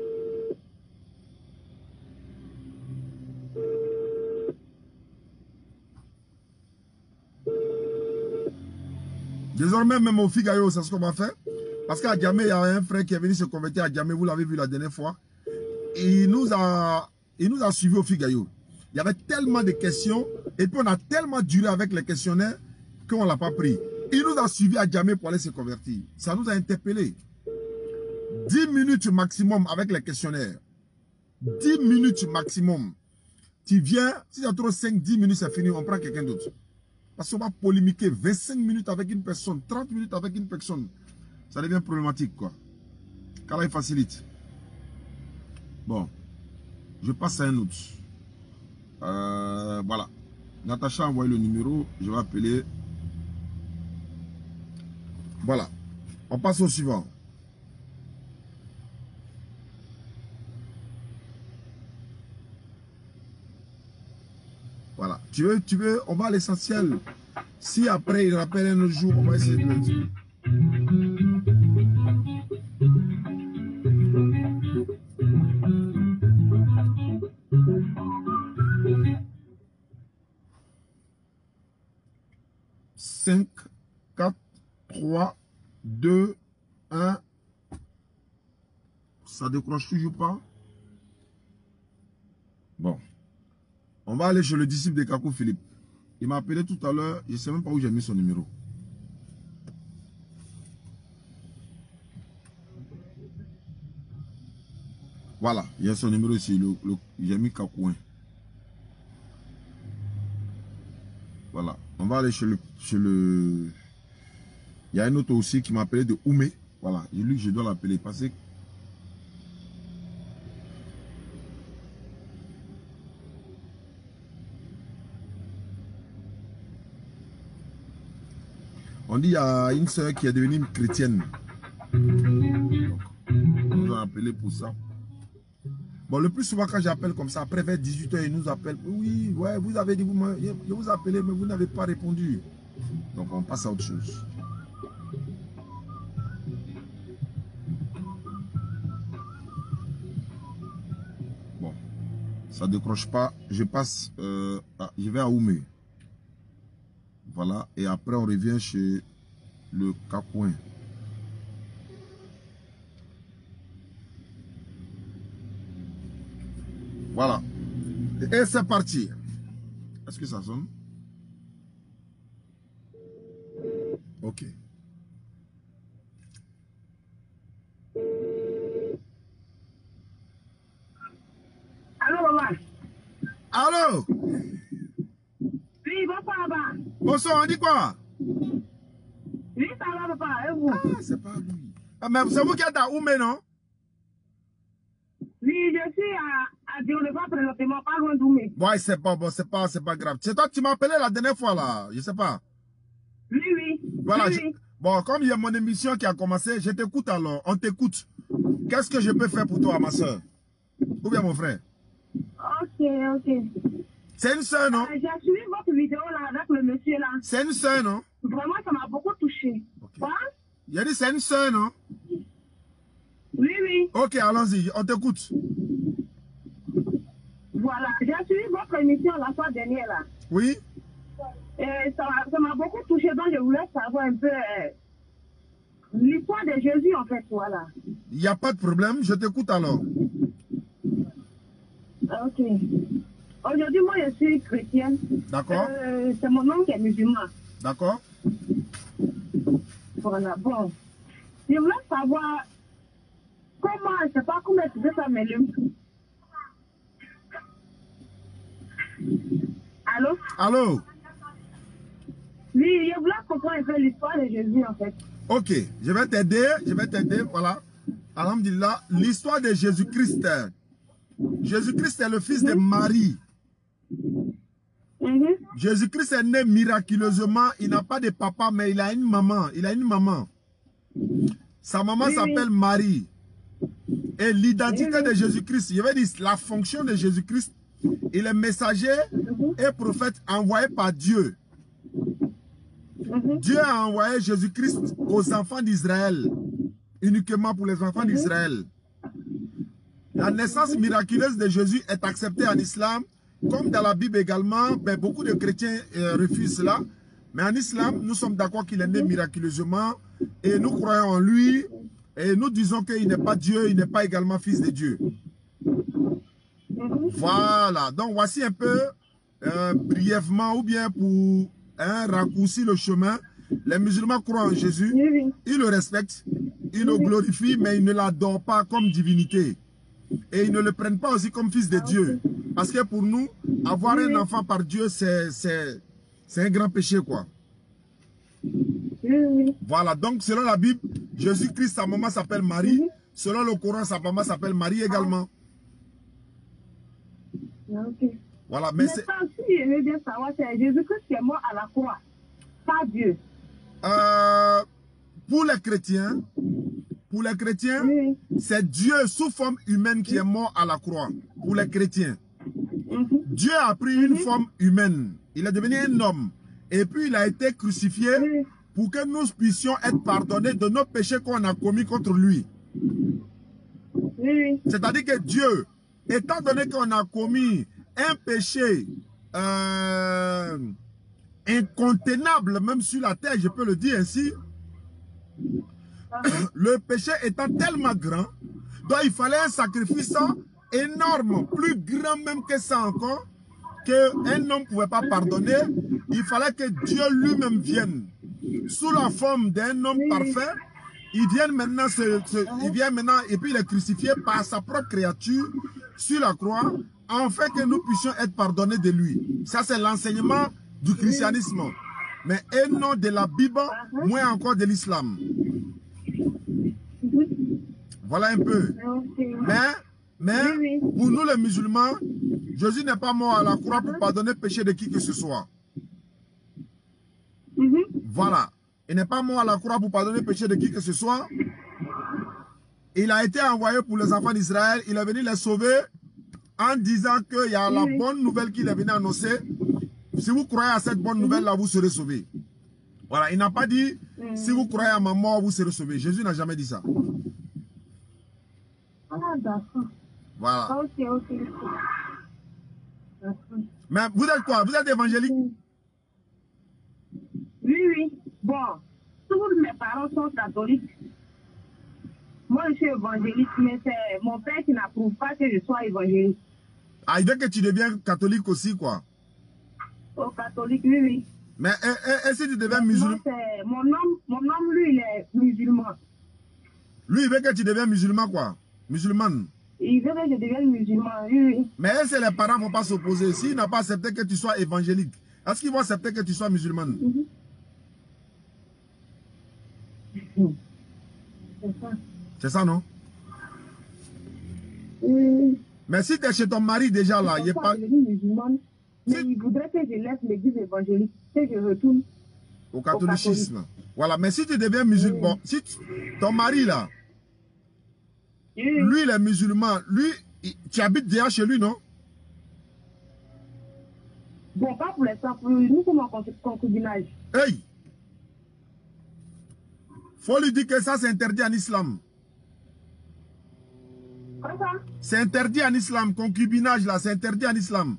Désormais, même au Figayo, c'est ce qu'on va faire. Parce qu'à Djamé, il y a un frère qui est venu se convertir à Djamé, vous l'avez vu la dernière fois. Et il nous a, il nous a suivi au Figayo. Il y avait tellement de questions, et puis on a tellement duré avec les questionnaires qu'on ne l'a pas pris. Il nous a suivi à Djamé pour aller se convertir. Ça nous a interpellés. dix minutes maximum avec les questionnaires. dix minutes maximum. Tu viens, si tu as trop cinq, dix minutes, c'est fini, on prend quelqu'un d'autre. Parce qu'on va polémiquer vingt-cinq minutes avec une personne, trente minutes avec une personne. Ça devient problématique, quoi. Car là, il facilite. Bon. Je passe à un autre. Euh, voilà. Natacha a envoyé le numéro. Je vais appeler. Voilà. On passe au suivant. Voilà. Tu veux, tu veux, on va à l'essentiel. Si après il rappelle un autre jour, on va essayer de le dire. cinq, quatre, trois, deux, un. Ça décroche toujours pas. Bon. On va aller chez le disciple de Kakou Philippe. Il m'a appelé tout à l'heure. Je ne sais même pas où j'ai mis son numéro. Voilà. Il y a son numéro ici. Le, le, j'ai mis Kakouin. Voilà. On va aller chez le, chez le... Il y a un autre aussi qui m'a appelé de Oumé. Voilà. Et lui, je dois l'appeler parce que... On dit qu'il y a une soeur qui est devenue chrétienne. Donc, on nous a appelé pour ça. Bon, le plus souvent quand j'appelle comme ça, après vers dix-huit heures, ils nous appellent. Oui, ouais, vous avez dit, vous, je vous ai appelé, mais vous n'avez pas répondu. Donc on passe à autre chose. Bon, ça ne décroche pas. Je passe, euh, à, je vais à Oumé. Voilà, et après on revient chez le Kakouin. Voilà. Et c'est parti. Est-ce que ça sonne? Ok. Allô, maman? Allô? Oui, bonsoir, papa. Bonsoir, on dit quoi? Oui, ça va, papa. Et vous? Ah, c'est pas lui. Ah, mais c'est vous qui êtes à Oumé, non? Oui, je suis à, à Dioleva présentement, pas loin d'Oumé. Ouais, c'est pas bon, c'est pas, c'est pas grave. C'est toi qui m'as appelé la dernière fois, là. Je sais pas. Oui, oui. Voilà. Oui, je... oui. Bon, comme il y a mon émission qui a commencé, je t'écoute alors. On t'écoute. Qu'est-ce que je peux faire pour toi, ma soeur? Ou bien mon frère? Ok, ok. C'est une soeur, non? Euh, J'ai suivi votre vidéo là avec le monsieur là. C'est une soeur, non? Vraiment, ça m'a beaucoup touché. Okay. Quoi? Il a dit c'est une soeur, non? Oui, oui. Ok, allons-y, on t'écoute. Voilà, j'ai suivi votre émission la fois dernière là. Oui? Et ça m'a beaucoup touché, donc je voulais savoir un peu euh, l'histoire de Jésus en fait, voilà. Il n'y a pas de problème, je t'écoute alors. Ok. Aujourd'hui, moi je suis chrétienne. D'accord. Euh, c'est mon oncle qui est musulman. D'accord. Voilà, bon. Je voulais savoir comment, je ne sais pas comment expliquer ça, mais le... Allô? Allô? Oui, je voulais comprendre un peu l'histoire de Jésus en fait. Ok, je vais t'aider, je vais t'aider, voilà. Alhamdulillah, l'histoire de Jésus-Christ. Jésus-Christ est le fils mm-hmm. de Marie. Mm-hmm. Jésus-Christ est né miraculeusement, il n'a pas de papa, mais il a une maman, il a une maman. Sa maman oui, s'appelle oui. Marie. Et l'identité oui, oui. de Jésus-Christ, je vais dire la fonction de Jésus-Christ, il est messager mm-hmm. et prophète envoyé par Dieu. Mm-hmm. Dieu a envoyé Jésus-Christ aux enfants d'Israël, uniquement pour les enfants mm-hmm. d'Israël. La naissance mm-hmm. miraculeuse de Jésus est acceptée en islam, comme dans la Bible également, ben, beaucoup de chrétiens euh, refusent cela. Mais en islam, nous sommes d'accord qu'il est né miraculeusement et nous croyons en lui et nous disons qu'il n'est pas Dieu, il n'est pas également fils de Dieu. Mm-hmm. Voilà, donc voici un peu euh, brièvement ou bien pour hein, raccourcir le chemin. Les musulmans croient en Jésus, mm-hmm. ils le respectent, ils mm-hmm. le glorifient, mais ils ne l'adorent pas comme divinité. Et ils ne le prennent pas aussi comme fils de ah, Dieu. Okay. Parce que pour nous, avoir oui, un oui. enfant par Dieu, c'est un grand péché, quoi. Oui, oui. Voilà, donc selon la Bible, Jésus-Christ, sa maman s'appelle Marie. Mm-hmm. Selon le Coran, sa maman s'appelle Marie également. Ah, ok. Voilà, mais, mais c'est... aussi, je veux bien savoir, c'est Jésus-Christ qui est mort à la croix, pas Dieu. Euh, pour les chrétiens, pour les chrétiens, oui. c'est Dieu sous forme humaine qui oui. est mort à la croix. Pour les chrétiens. Mm-hmm. Dieu a pris mm-hmm. une forme humaine. Il est devenu un homme. Et puis il a été crucifié Oui. pour que nous puissions être pardonnés de nos péchés qu'on a commis contre lui. Oui, oui. C'est-à-dire que Dieu, étant donné qu'on a commis un péché euh, incontenable, même sur la terre, je peux le dire ainsi, le péché étant tellement grand, donc il fallait un sacrifice énorme, plus grand même que ça encore, qu'un homme ne pouvait pas pardonner. Il fallait que Dieu lui-même vienne sous la forme d'un homme parfait. Il vient maintenant, se, se, il vient maintenant et puis il est crucifié par sa propre créature sur la croix, afin que nous puissions être pardonnés de lui. Ça, c'est l'enseignement du christianisme. Mais et non de la Bible, moins encore de l'islam. Voilà un peu. Mais, mais pour nous les musulmans, Jésus n'est pas mort à la croix pour pardonner le péché de qui que ce soit. Voilà. Il n'est pas mort à la croix pour pardonner le péché de qui que ce soit. Il a été envoyé pour les enfants d'Israël. Il est venu les sauver en disant qu'il y a la bonne nouvelle qu'il est venu annoncer. Si vous croyez à cette bonne nouvelle-là, vous serez sauvés. Voilà. Il n'a pas dit, si vous croyez à ma mort, vous serez sauvés. Jésus n'a jamais dit ça. Ah, d'accord. Voilà. Ok, ok. Mais vous êtes quoi? Vous êtes évangélique? Oui, oui. Bon, tous mes parents sont catholiques. Moi, je suis évangélique, mais c'est mon père qui n'approuve pas que je sois évangélique. Ah, il veut que tu deviennes catholique aussi, quoi. Oh, catholique, oui, oui. Mais et, et, et si tu deviens musulman? Mon homme, mon homme, lui, il est musulman. Lui, il veut que tu deviennes musulman, quoi. Musulmane. Il veut que je devienne musulman, oui, oui. Mais est-ce que les parents ne vont pas s'opposer? S'il n'a pas accepté que tu sois évangélique, est-ce qu'ils vont accepter que tu sois musulmane? Mm-hmm. C'est ça. C'est ça, non? Oui. Mais si tu es chez ton mari déjà là, il n'est pas... musulmane, mais il voudrait que je laisse l'église évangélique, que je retourne au catholicisme. Voilà, mais si tu deviens musulman, bon, si tu... ton mari là, oui. Lui il est musulman, lui, il... tu habites déjà chez lui, non? Bon, pas pour l'instant, nous sommes en concubinage. Hey! Faut lui dire que ça c'est interdit en islam. Quoi ça? C'est interdit en islam, concubinage là, c'est interdit en islam.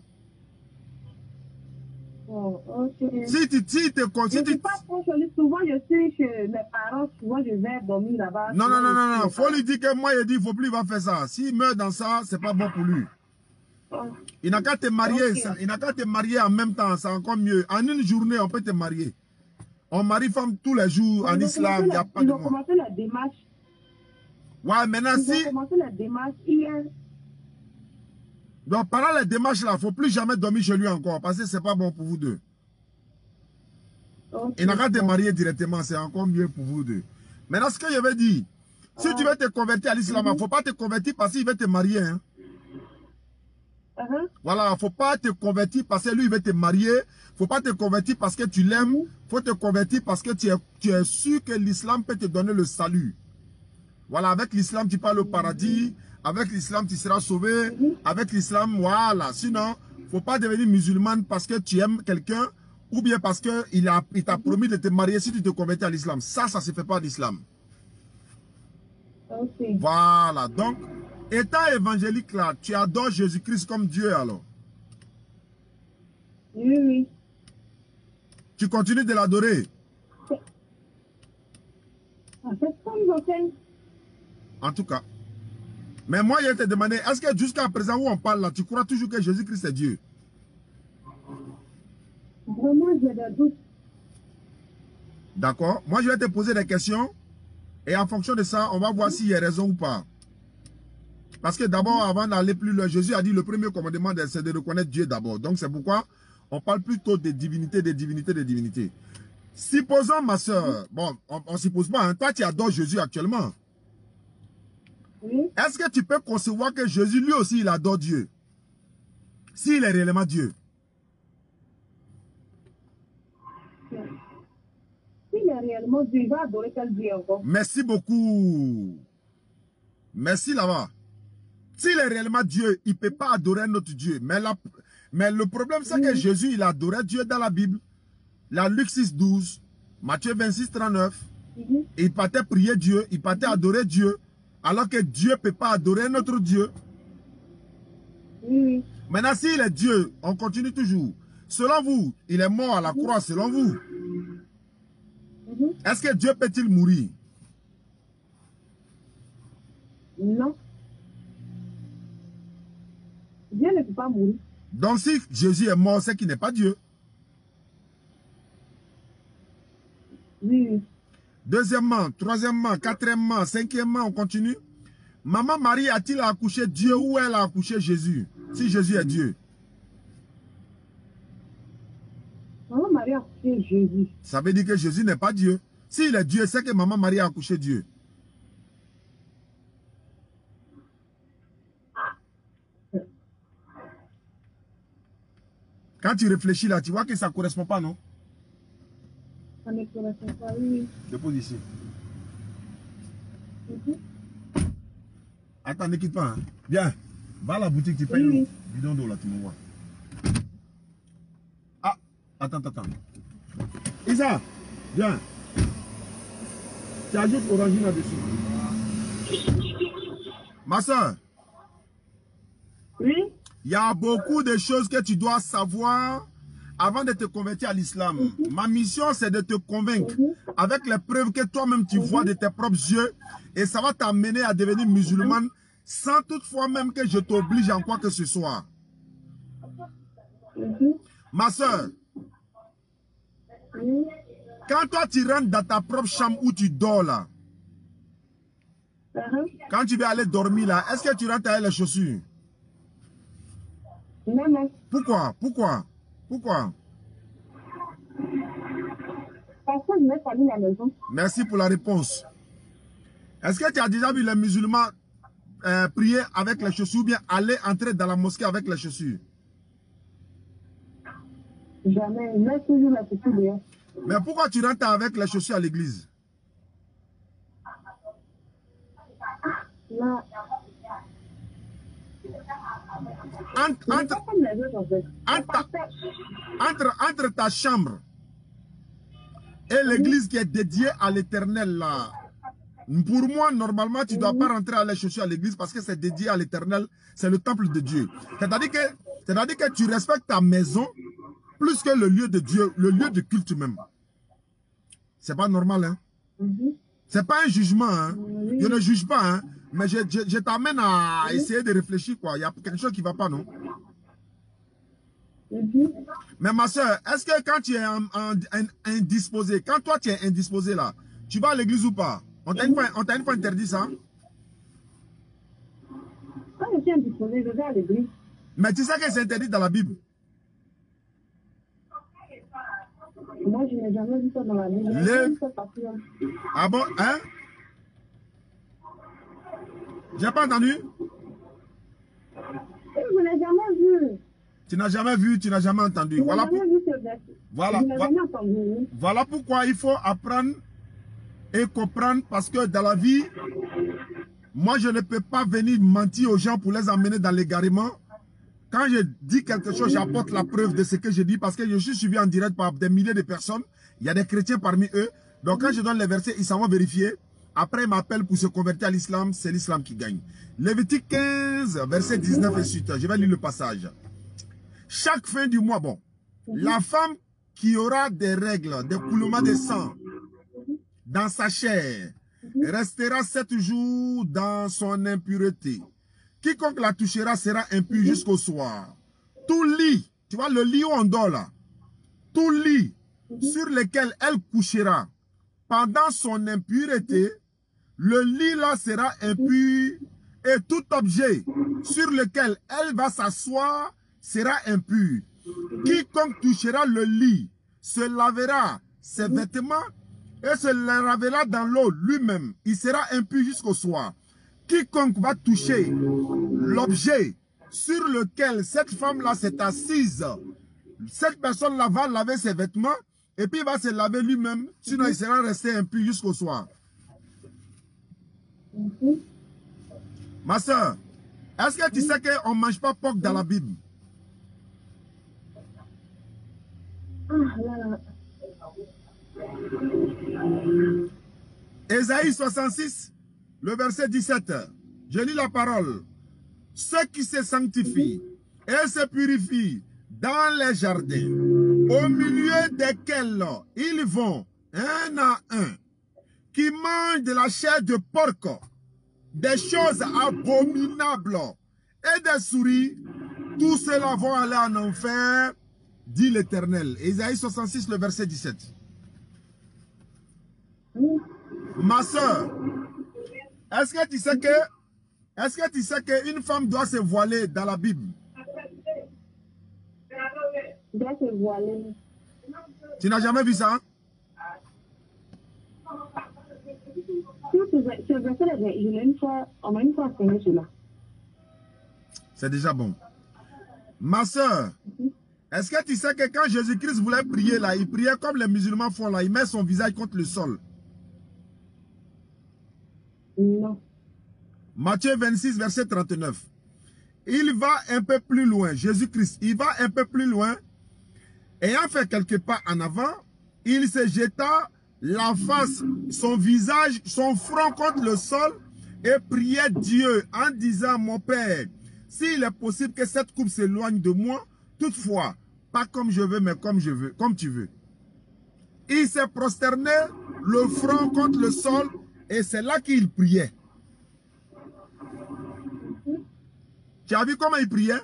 Oh, ok. Si tu si te si je tu... suis pas proche, souvent je suis chez mes parents, souvent je vais dormir là-bas. Non, non, non, non, non, faut lui dire que moi il dit, il faut plus il va faire ça. S'il meurt dans ça, c'est pas bon pour lui. Oh. Il n'a qu'à te marier, okay. ça, il n'a qu'à te marier en même temps, c'est encore mieux. En une journée, on peut te marier. On marie femme tous les jours en islam, il n'y a pas de Ils ont commencé la démarche. Ouais, maintenant ils si... Ils ont commencé la démarche hier. Donc, pendant les démarches là, il ne faut plus jamais dormir chez lui encore, parce que ce n'est pas bon pour vous deux. Okay. Il n'a qu'à te marier directement, c'est encore mieux pour vous deux. Maintenant, ce que je veux dire, si oh. tu veux te convertir à l'islam, il mm -hmm. ne faut pas te convertir parce qu'il veut te marier. Hein. Uh -huh. Voilà, il ne faut pas te convertir parce que lui, il veut te marier. Il ne faut pas te convertir parce que tu l'aimes. Il faut te convertir parce que tu es, tu es sûr que l'islam peut te donner le salut. Voilà, avec l'islam, tu parles au paradis. Avec l'islam, tu seras sauvé. Avec l'islam, voilà. Sinon, il ne faut pas devenir musulmane parce que tu aimes quelqu'un ou bien parce qu'il t'a il promis de te marier si tu te convertis à l'islam. Ça, ça ne se fait pas d'islam. Okay. Voilà, donc... Étant évangélique là, tu adores Jésus-Christ comme Dieu alors? Oui, oui. Tu continues de l'adorer? En tout cas. Mais moi, je vais te demander, est-ce que jusqu'à présent où on parle là, tu crois toujours que Jésus-Christ est Dieu? Vraiment, j'ai des doutes. D'accord. Moi, je vais te poser des questions. Et en fonction de ça, on va voir s'il y a raison ou pas. Parce que d'abord, avant d'aller plus loin, Jésus a dit le premier commandement, c'est de reconnaître Dieu d'abord. Donc c'est pourquoi on parle plutôt de divinité, de divinité, de divinité. Supposons, ma soeur, bon, on ne suppose pas, hein, toi tu adores Jésus actuellement. Oui. Est-ce que tu peux concevoir que Jésus, lui aussi, il adore Dieu? S'il est réellement Dieu. S'il est réellement Dieu, il va adorer quel Dieu encore? Merci beaucoup. Merci là-bas. S'il est réellement Dieu, il ne peut pas adorer notre Dieu. Mais, la, mais le problème, c'est oui. que Jésus, il adorait Dieu dans la Bible. la Luc six, douze, Matthieu vingt-six, trente-neuf. Mhm. Il partait prier Dieu, il partait adorer Dieu, alors que Dieu ne peut pas adorer notre Dieu. Oui, oui. Maintenant, s'il est Dieu, on continue toujours. Selon vous, il est mort à la croix, selon vous. Mhm. Est-ce que Dieu peut-il mourir? Non. Dieu ne peut pas mourir. Donc si Jésus est mort, c'est qu'il n'est pas Dieu. Oui, oui. Deuxièmement, troisièmement, quatrièmement, cinquièmement, on continue. Maman Marie a-t-il accouché Dieu ou elle a accouché Jésus? Si Jésus est Dieu. Maman Marie a accouché Jésus. Ça veut dire que Jésus n'est pas Dieu. S'il est Dieu, c'est que Maman Marie a accouché Dieu. Quand tu réfléchis là, tu vois que ça ne correspond pas, non? Ça ne correspond pas, oui. Dépose ici. Mhm. Attends, ne quitte pas. Hein. Viens, va à la boutique, tu payes Oui. l'eau. Bidon d'eau là, tu me vois. Ah, attends, attends. Isa, viens. Tu ajoutes orangine là-dessus. Ma soeur, Oui. il y a beaucoup de choses que tu dois savoir avant de te convertir à l'islam. Mm-hmm. Ma mission, c'est de te convaincre mm-hmm. avec les preuves que toi-même tu mm-hmm. vois de tes propres yeux. Et ça va t'amener à devenir musulmane mm-hmm. sans toutefois même que je t'oblige en quoi que ce soit. Mm-hmm. Ma soeur, mm-hmm. quand toi tu rentres dans ta propre chambre où tu dors là, uh-huh. quand tu vas aller dormir là, est-ce que tu rentres avec les chaussures? Non, non. Pourquoi? Pourquoi? Pourquoi? Parce que je n'ai pas mis la maison. Merci pour la réponse. Est-ce que tu as déjà vu les musulmans euh, prier avec les chaussures ou bien aller entrer dans la mosquée avec les chaussures? Jamais. Je mets toujours la chaussure dehors. Mais pourquoi tu rentres avec les chaussures à l'église? Là. Entre, entre, entre, entre, entre ta chambre et l'église qui est dédiée à l'éternel là, pour moi, normalement, tu ne dois pas rentrer à les chaussures à l'église parce que c'est dédié à l'éternel, c'est le temple de Dieu. C'est-à-dire que, c'est-à-dire que tu respectes ta maison plus que le lieu de Dieu, le lieu de culte même. C'est pas normal, hein? Mm-hmm. C'est pas un jugement, hein? Mm-hmm. Je ne juge pas, hein? Mais je, je, je t'amène à mm-hmm. essayer de réfléchir, quoi. Il y a quelque chose qui ne va pas, non? Mm-hmm. Mais ma soeur, est-ce que quand tu es en, en, en, indisposé, quand toi tu es indisposé là, tu vas à l'église ou pas? On t'a mm-hmm. une fois interdit ça? Quand je suis indisposé, je vais à l'église. Mais tu sais que c'est interdit dans la Bible? Moi, je n'ai jamais vu ça dans la Bible. Les... Ah bon, hein? J'ai pas entendu? Je n'ai jamais vu. Tu n'as jamais vu, tu n'as jamais entendu. Je voilà, jamais pour... vu ce verset. voilà, je n'ai voilà... jamais entendu. Voilà pourquoi il faut apprendre et comprendre, parce que dans la vie, moi je ne peux pas venir mentir aux gens pour les emmener dans l'égarement. Quand je dis quelque chose, j'apporte la preuve de ce que je dis parce que je suis suivi en direct par des milliers de personnes. Il y a des chrétiens parmi eux. Donc quand je donne les versets, ils s'en vont vérifier. Après, ils m'appellent pour se convertir à l'islam. C'est l'islam qui gagne. Lévitique quinze, verset dix-neuf et suite. Je vais lire le passage. Chaque fin du mois, bon, la femme qui aura des règles, des coulements de sang dans sa chair, restera sept jours dans son impureté. Quiconque la touchera sera impur jusqu'au soir. Tout lit, tu vois le lit où on dort là, tout lit sur lequel elle couchera pendant son impureté, le lit là sera impur et tout objet sur lequel elle va s'asseoir sera impur. Quiconque touchera le lit se lavera ses vêtements et se lavera dans l'eau lui-même. Il sera impur jusqu'au soir. Quiconque va toucher l'objet sur lequel cette femme-là s'est assise, cette personne-là va laver ses vêtements et puis il va se laver lui-même, sinon il sera resté impur jusqu'au soir. Mm-hmm. Ma soeur, est-ce que tu sais qu'on ne mange pas porc dans la Bible? Ah, là, là. Ésaïe soixante-six, le verset dix-sept. Je lis la parole. Ceux qui se sanctifient et se purifient dans les jardins, au milieu desquels ils vont un à un, qui mangent de la chair de porc, des choses abominables et des souris, tous ceux-là vont aller en enfer, dit l'Éternel. Ésaïe soixante-six, le verset dix-sept. Ma soeur, est-ce que tu sais que est-ce que tu sais qu'une femme doit se voiler dans la Bible? Doit se voiler. Tu n'as jamais vu ça? Ce verset, je l'ai une fois, on m'a une fois enseigné cela. C'est déjà bon. Ma soeur, est-ce que tu sais que quand Jésus-Christ voulait prier là, il priait comme les musulmans font là, il met son visage contre le sol? Non. Matthieu vingt-six, verset trente-neuf. Il va un peu plus loin, Jésus-Christ, il va un peu plus loin. Ayant fait quelques pas en avant, il se jeta la face, son visage, son front contre le sol et priait Dieu en disant, mon Père, s'il est possible que cette coupe s'éloigne de moi, toutefois, pas comme je veux, mais comme je veux, comme tu veux. Il s'est prosterné, le front contre le sol, et c'est là qu'il priait. Tu as vu comment il priait?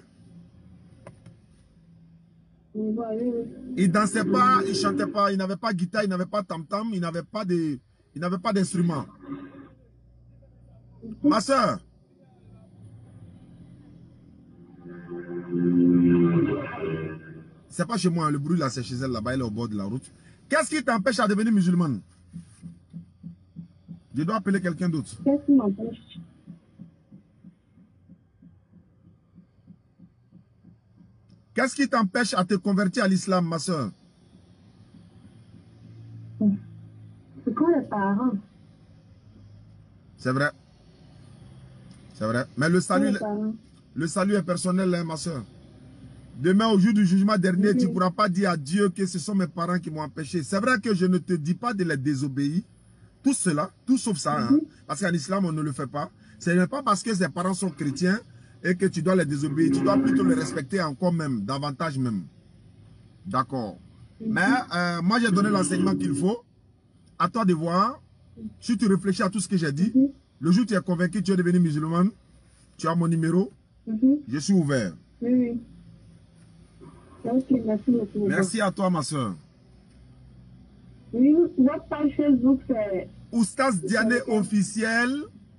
Il dansait pas, il chantait pas, il n'avait pas de guitare, il n'avait pas de tam-tam, il n'avait pas de, il n'avait pas d'instrument. Ma soeur, c'est pas chez moi, le bruit là c'est chez elle là-bas, elle est au bord de la route. Qu'est-ce qui t'empêche à devenir musulmane? Je dois appeler quelqu'un d'autre. Qu'est-ce qui m'empêche? Qu'est-ce qui t'empêche à te convertir à l'islam, ma soeur? C'est quand les parents. C'est vrai. C'est vrai. Mais le salut, le salut est personnel, hein, ma soeur. Demain, au jour du jugement dernier, oui. Tu ne pourras pas dire à Dieu que ce sont mes parents qui m'ont empêché. C'est vrai que je ne te dis pas de les désobéir. Tout cela, tout sauf ça. Mm-hmm. Hein, parce qu'en islam, on ne le fait pas. Ce n'est pas parce que ses parents sont chrétiens et que tu dois les désobéir. Tu dois plutôt les respecter encore même, davantage même. D'accord. Mm-hmm. Mais euh, moi, j'ai donné l'enseignement qu'il faut. À toi de voir. Si tu réfléchis à tout ce que j'ai dit, mm-hmm. Le jour où tu es convaincu que tu es devenu musulmane, tu as mon numéro. Mm-hmm. Je suis ouvert. Oui, oui. Okay, merci beaucoup. Merci à toi, ma soeur. Oui, votre page Facebook, c'est... Oustaz Diané officiel.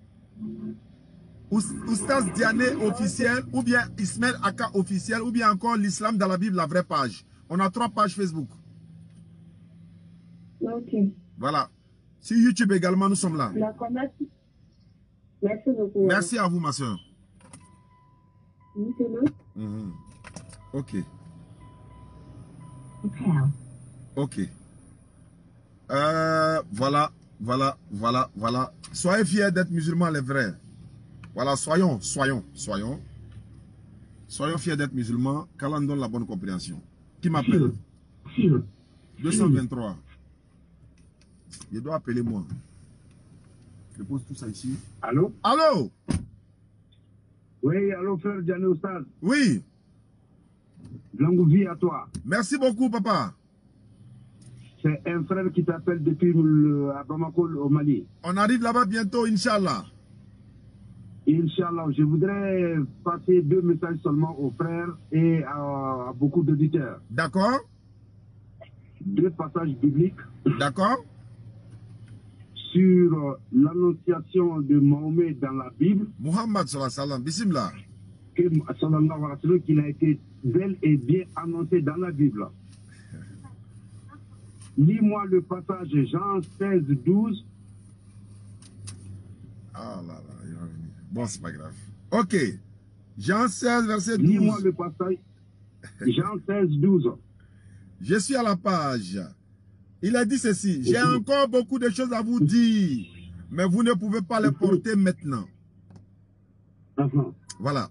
Oustaz Diané officiel, ou bien Ismaël Aka officiel, ou bien encore l'islam dans la Bible, la vraie page. On a trois pages Facebook. Ok. Voilà. Sur YouTube également, nous sommes là. D'accord, merci. Merci beaucoup. Merci à vous, ma soeur. Oui, c'est bon. Mm-hmm. Ok. Ok. Ok. Euh, voilà, voilà, voilà, voilà. Soyez fiers d'être musulmans, les vrais. Voilà, soyons, soyons, soyons. Soyons fiers d'être musulmans, qu'Allah nous donne la bonne compréhension. Qui m'appelle? deux cent vingt-trois. Je dois appeler moi. Je pose tout ça ici. Allô? Allô? Oui, allô, frère Diané Oustaz. Oui. Longue vie à toi. Merci beaucoup, papa. C'est un frère qui t'appelle depuis le, à Bamako, au Mali. On arrive là-bas bientôt, Inch'Allah. Inch'Allah, je voudrais passer deux messages seulement aux frères et à, à beaucoup d'auditeurs. D'accord. Deux passages bibliques. D'accord. Sur l'annonciation de Mahomet dans la Bible. Muhammad sallallahu alayhi wa sallam, bismillah. Qu'il a été bel et bien annoncé dans la Bible. Lis-moi le passage Jean seize, douze. Ah là là, il va venir. Bon, c'est pas grave. Ok. Jean seize, verset douze. Lis-moi le passage Jean seize, douze. Je suis à la page. Il a dit ceci. J'ai okay. encore beaucoup de choses à vous dire, mais vous ne pouvez pas les porter maintenant. Uh-huh. Voilà.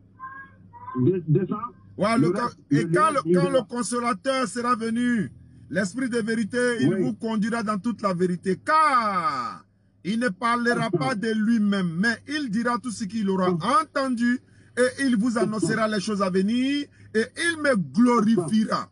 De, de ça, ouais, le, le, et le, quand, le, quand le consolateur sera venu, L'esprit de vérité, il Oui. vous conduira dans toute la vérité. Car il ne parlera pas de lui-même, mais il dira tout ce qu'il aura entendu et il vous annoncera les choses à venir et il me glorifiera.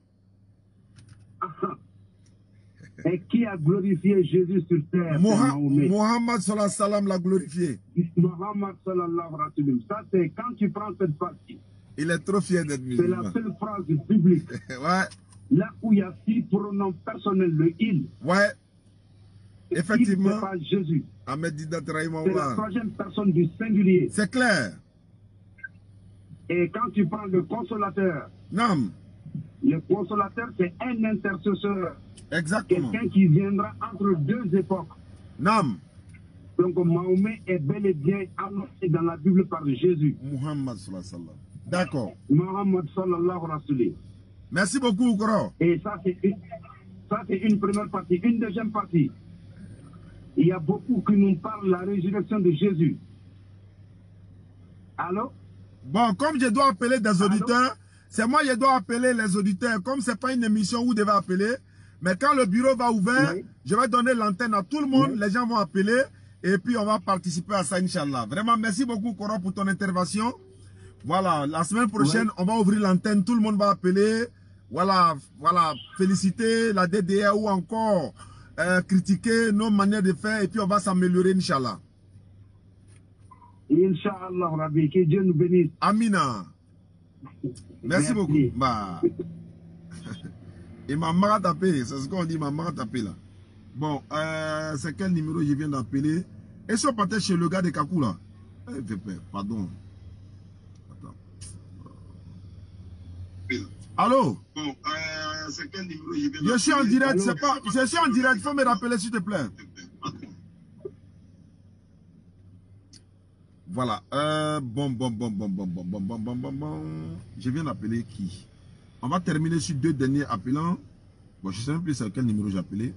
Et qui a glorifié Jésus sur terre? Moha- Mohammed sallallahu alayhi wa sallam l'a glorifié. Muhammad sallallahu alayhi wa sallam. Ça, c'est quand tu prends cette partie. Il est trop fier d'être C'est la musulman. seule phrase biblique. Ouais, Là où il y a six pronoms personnels, le il. ouais. Il, Effectivement. c'est pas Jésus. Ahmed Didat Rahim C'est la Allah. troisième personne du singulier. C'est clair. Et quand tu prends le consolateur, Nam. le consolateur, c'est un intercesseur. Exactement. Quelqu'un qui viendra entre deux époques. Nam. Donc Mahomet est bel et bien annoncé dans la Bible par Jésus. Muhammad sallallahu alayhi wa sallam. D'accord. Muhammad sallallahu alayhi wa sallam. Merci beaucoup, Koro. Et ça, c'est une, ça, c'est une première partie. Une deuxième partie. Il y a beaucoup qui nous parlent de la résurrection de Jésus. Allô? Bon, comme je dois appeler des auditeurs, c'est moi qui dois appeler les auditeurs. Comme ce n'est pas une émission où vous devez appeler, mais quand le bureau va ouvert, Oui. je vais donner l'antenne à tout le monde. Oui. Les gens vont appeler et puis on va participer à ça, Inch'Allah. Vraiment, merci beaucoup, Koro, pour ton intervention. Voilà, la semaine prochaine, Oui. on va ouvrir l'antenne. Tout le monde va appeler. Voilà, voilà, féliciter la D D R ou encore euh, critiquer nos manières de faire et puis on va s'améliorer, Inch'Allah. Inch'Allah, Rabbi, que Dieu nous bénisse. Amina. Merci, Merci. beaucoup. Bah. Il m'a marre tapé, c'est ce qu'on dit, il m'a marre tapé là. Bon, euh, c'est quel numéro je viens d'appeler? Et si on partait chez le gars de Kakou là? Eh, pardon. Attends. Allô? Bon, euh, c'est quel numéro je viens Je suis en direct, Allô? c'est pas. Je suis en direct, il faut me rappeler s'il te plaît. Voilà. Euh, bon, bon, bon, bon, bon, bon, bon, bon, bon, bon, bon. Je viens d'appeler qui? On va terminer sur deux derniers appelants. Bon, je ne sais même plus c'est quel numéro j'ai appelé.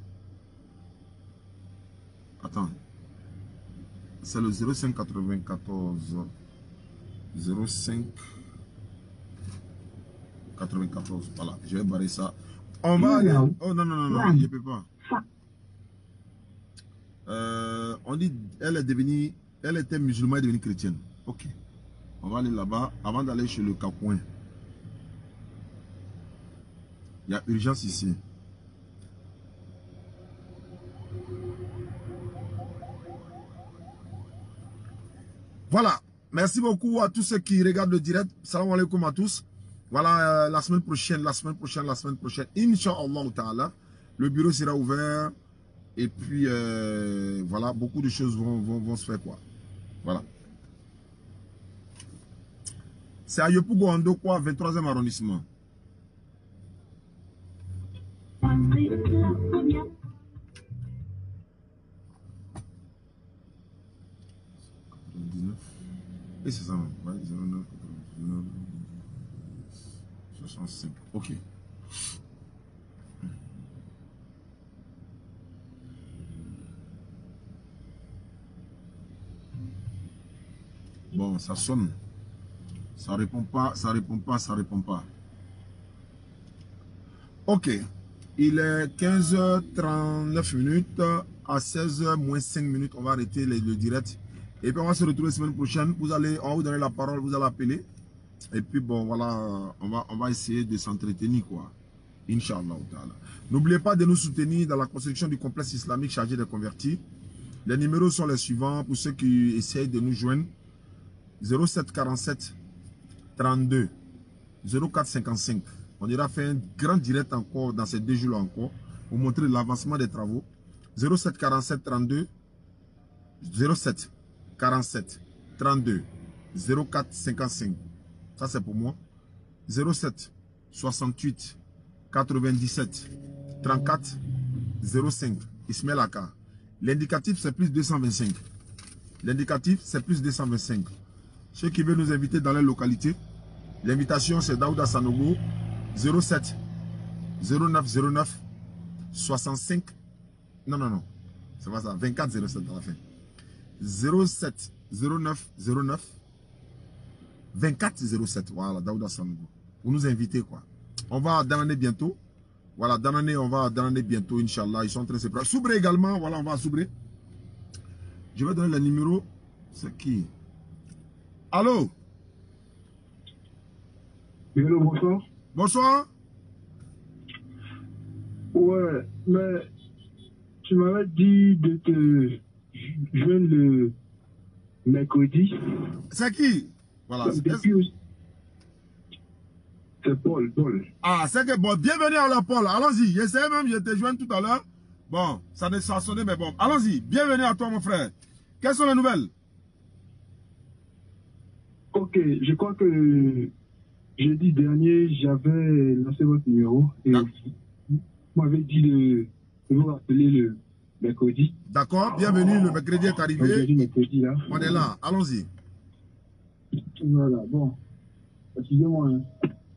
Attends. C'est le zéro cinq quatre-vingt-quatorze. zéro cinq quatre-vingt-quatorze. Voilà, je vais barrer ça. On va aller. Oh non, non, non, non, je ne peux pas. Euh, on dit, elle est devenue, elle était musulmane et devenue chrétienne. Ok. On va aller là-bas avant d'aller chez le Kakouin. Il y a urgence ici. Voilà. Merci beaucoup à tous ceux qui regardent le direct. Salam alaikum à tous. Voilà, euh, la semaine prochaine, la semaine prochaine, la semaine prochaine, Inch'Allah ta'ala, le bureau sera ouvert. Et puis, euh, voilà, beaucoup de choses vont, vont, vont se faire quoi. Voilà. C'est à Yopougo Ando, quoi, vingt-troisième arrondissement. Et c'est ça, ouais, zéro neuf, quatre-vingt-dix-neuf, soixante-cinq. Ok. Bon, ça sonne. Ça répond pas, ça répond pas, ça répond pas. Ok. Il est quinze heures trente-neuf minutes. À seize heures moins cinq minutes, on va arrêter le, le direct. Et puis on va se retrouver la semaine prochaine. Vous allez, on va vous donner la parole, vous allez appeler. Et puis bon, voilà, on va, on va essayer de s'entretenir, quoi. Inch'Allah. N'oubliez pas de nous soutenir dans la construction du complexe islamique chargé des convertis. Les numéros sont les suivants pour ceux qui essayent de nous joindre. zéro sept quarante-sept trente-deux zéro quatre cinquante-cinq. On ira faire un grand direct encore dans ces deux jours-là encore pour montrer l'avancement des travaux. zéro sept quarante-sept trente-deux zéro sept quarante-sept trente-deux zéro quatre cinquante-cinq. Ça c'est pour moi. zéro sept soixante-huit quatre-vingt-dix-sept trente-quatre zéro cinq. Ismaël Aka. L'indicatif c'est plus deux cent vingt-cinq. L'indicatif c'est plus deux cent vingt-cinq. Ceux qui veulent nous inviter dans les localités, l'invitation c'est Daouda Sanogo zéro sept zéro neuf zéro neuf soixante-cinq. Non, non, non. C'est pas ça. vingt-quatre zéro sept à la fin. zéro sept zéro neuf zéro neuf vingt-quatre zéro sept. Voilà, Daouda Sanogo. Pour nous inviter, quoi. On va demander bientôt. Voilà, Danané, on va à Danané bientôt, Inch'Allah. Ils sont en train de se préparer. Soubré également, voilà, on va à Soubré. Je vais donner le numéro. C'est qui? Allô? Hello, bonsoir. Bonsoir. Ouais, mais tu m'avais dit de te joindre le mercredi. C'est qui? Voilà. C'est Paul, Paul. Ah, c'est que bon, bienvenue à la Paul. Allons-y. J'essayais même, je te joindre tout à l'heure. Bon, ça ne ça sonné, mais bon. Allons-y. Bienvenue à toi, mon frère. Quelles sont les nouvelles? Ok, je crois que jeudi dernier, j'avais lancé votre numéro et vous m'avez dit de, de vous rappeler le mercredi. D'accord, bienvenue. Le mercredi est arrivé. Aujourd'hui, mercredi, là. On est là. Allons-y. Voilà, bon. Excusez-moi. Hein.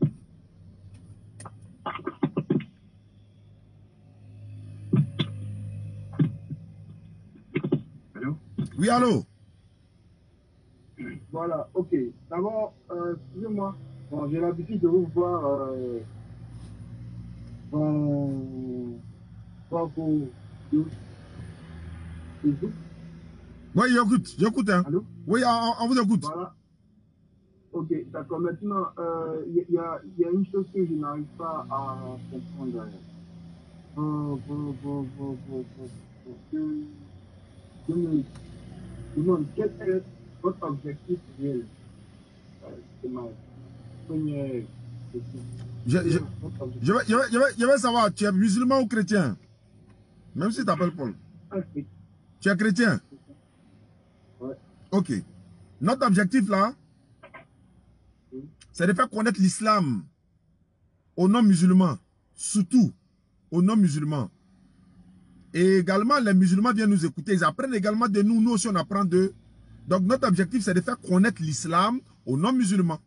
Allô? Oui, allô? Voilà, ok. D'abord, euh, excusez-moi. Bon, j'ai l'habitude de vous voir euh, dans, dans vos Facebook. Oui, j'écoute. J'écoute. Hein. Allô? Oui, on, on vous écoute. Voilà. Ok, d'accord. Maintenant, il euh, y, y, a, y a une chose que je n'arrive pas à comprendre. Euh, bon, bon, bon, bon, bon, bon, que je me demande quel est votre objectif réel. Euh, C'est ma première question. Je, je, je, vais, je, vais, je, vais, je vais savoir, tu es musulman ou chrétien? Même si tu t'appelles Paul. Okay. Tu es chrétien? Ouais. Ok. Notre objectif là, Oui. c'est de faire connaître l'islam aux non-musulmans. Surtout aux non-musulmans. Et également, les musulmans viennent nous écouter. Ils apprennent également de nous. Nous aussi, on apprend d'eux. Donc, notre objectif, c'est de faire connaître l'islam aux non-musulmans.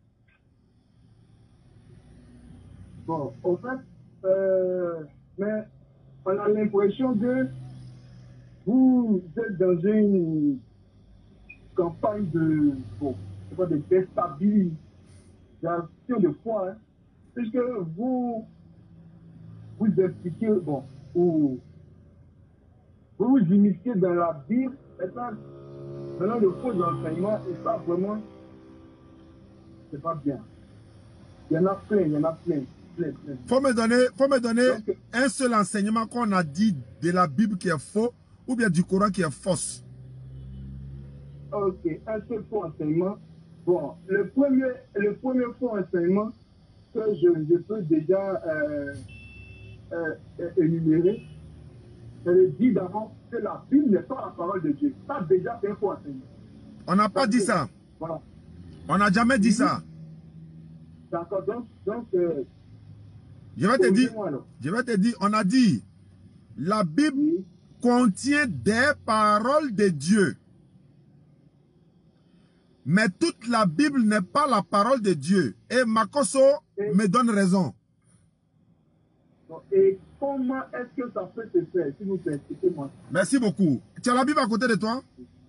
Bon, en fait, euh, mais on a l'impression que vous êtes dans une campagne de, bon, pas de déstabilisation de foi, hein, puisque vous vous expliquez, bon, ou vous vous initiez dans la Bible, et ça, maintenant le faux enseignement, et ça vraiment, c'est pas bien. Il y en a plein, il y en a plein. plein, plein. Faut me donner, faut me donner Donc, un seul enseignement qu'on a dit de la Bible qui est faux ou bien du Coran qui est fausse. ok, un seul faux enseignement. Bon, le premier, le premier faux enseignement que je, je peux déjà euh, euh, énumérer, c'est dit d'abord que la Bible n'est pas la parole de Dieu. Ça déjà c'est un faux enseignement. On n'a pas dit ça. Voilà. On n'a jamais dit ça. D'accord, donc, donc euh, Je vais te dire, alors. je vais te dire, on a dit, la Bible Oui. contient des paroles de Dieu. Mais toute la Bible n'est pas la parole de Dieu. Et Makoso Et- me donne raison. Bon, et comment est-ce que ça peut se faire, s'il vous plaît, expliquez-moi. Merci beaucoup. Tu as la Bible à côté de toi?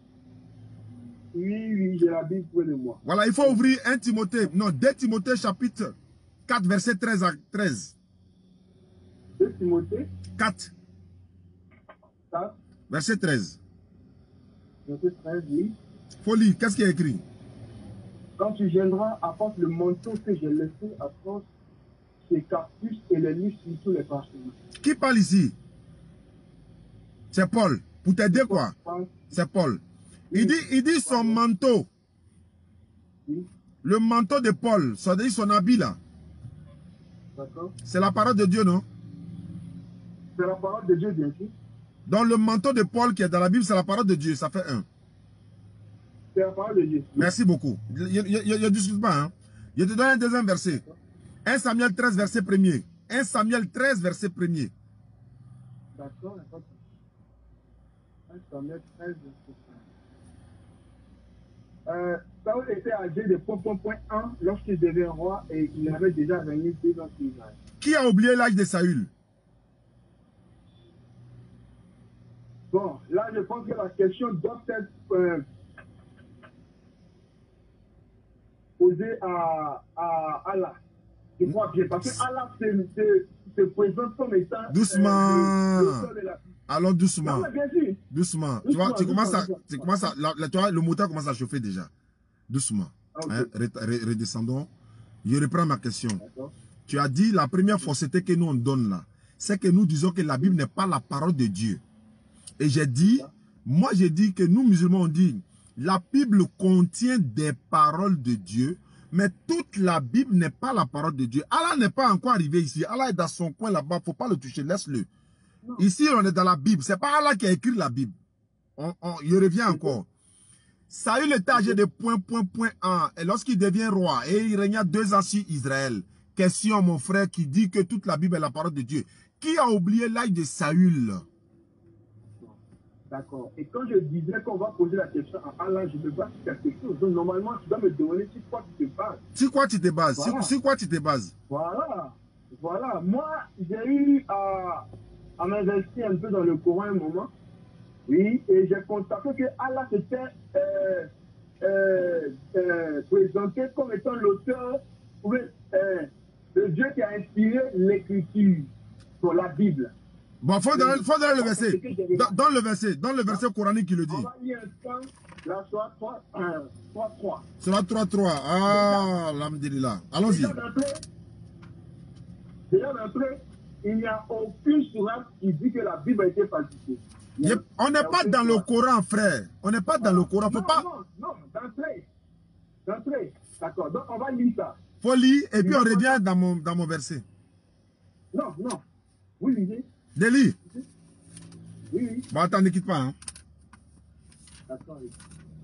Oui, oui, j'ai la Bible près de moi. Voilà, il faut ouvrir un Timothée, non, deux Timothée chapitre quatre, verset treize à treize. deux Timothée quatre, quatre, verset treize. verset treize, oui. Faut lire, qu'est-ce qui est écrit? Quand tu viendras, apporte le manteau que j'ai laissé à France, ses cartouches et les livres sur tous les parchemins. Qui parle ici? C'est Paul. Pour t'aider quoi? C'est Paul. Il dit, il dit son manteau. Oui, Le manteau de Paul, ça dit son habit là. d'accord. C'est la parole de Dieu, non? C'est la parole de Dieu, bien sûr. Donc le manteau de Paul qui est dans la Bible, c'est la parole de Dieu. Ça fait un. C'est la parole de Dieu. Merci beaucoup. Je ne discute pas. Hein. Je te donne un deuxième verset. un Samuel treize, verset premier. un Samuel treize, verset premier. D'accord, d'accord. un Samuel treize, verset Euh, Saül était âgé de point, point, point un lorsqu'il devint roi et il avait déjà régné deux ans sur Israël. Qui a oublié l'âge de Saül? Bon, là, je pense que la question doit être euh, posée à, à Allah. Je crois bien. Parce que Allah se, se, se présente comme étant. Doucement. Euh, le, le de la... Alors doucement. Non, bien sûr. Doucement. Doucement. Tu vois, tu doucement, commences à, doucement. tu commences à, la, la, tu vois, le moteur commence à chauffer déjà. Doucement. Okay. Hein, redescendons. Je reprends ma question. Tu as dit la première fausseté que nous on donne là, c'est que nous disons que la Bible n'est pas la parole de Dieu. Et j'ai dit, moi j'ai dit que nous musulmans on dit, la Bible contient des paroles de Dieu, mais toute la Bible n'est pas la parole de Dieu. Allah n'est pas encore arrivé ici. Allah est dans son coin là-bas, il ne faut pas le toucher, laisse-le. Ici on est dans la Bible, c'est pas Allah qui a écrit la Bible. On, on, il revient encore. Saül était âgé de point, point, point un. Et lorsqu'il devient roi, et il régna deux ans sur Israël. Question, mon frère, qui dit que toute la Bible est la parole de Dieu. Qui a oublié l'âge de Saül? D'accord. Et quand je disais qu'on va poser la question à Allah, je ne sais pas si c'est quelque chose. Donc, normalement, tu dois me demander sur quoi tu te bases. Sur quoi tu te bases? Voilà. Sur, sur quoi tu te bases? Voilà. Voilà. Moi, j'ai eu à, à m'investir un peu dans le Coran un moment. Oui, et j'ai constaté que Allah s'était euh, euh, euh, présenté comme étant l'auteur euh, de Dieu qui a inspiré l'écriture sur la Bible. Bon, il faut donner le verset. Dans, dans le verset, dans le verset coranique qui le dit. On va lire un temps, la soirée trois trois. Sera trois trois. Ah, alhamdulillah. Allons-y. Déjà d'entrée, il n'y a aucune sourate qui dit que la Bible a été falsifiée. Yep. On n'est pas dans le Coran, frère. On n'est pas dans le Coran. Faut non, pas... non, non, d'entrée. D'entrée. D'accord. Donc, on va lire ça. Faut lire et puis on revient dans mon, dans mon verset. Non, non. Vous lisez. De lire. Oui, oui. Bon, attends, ne quitte pas. Hein. D'accord. Oui.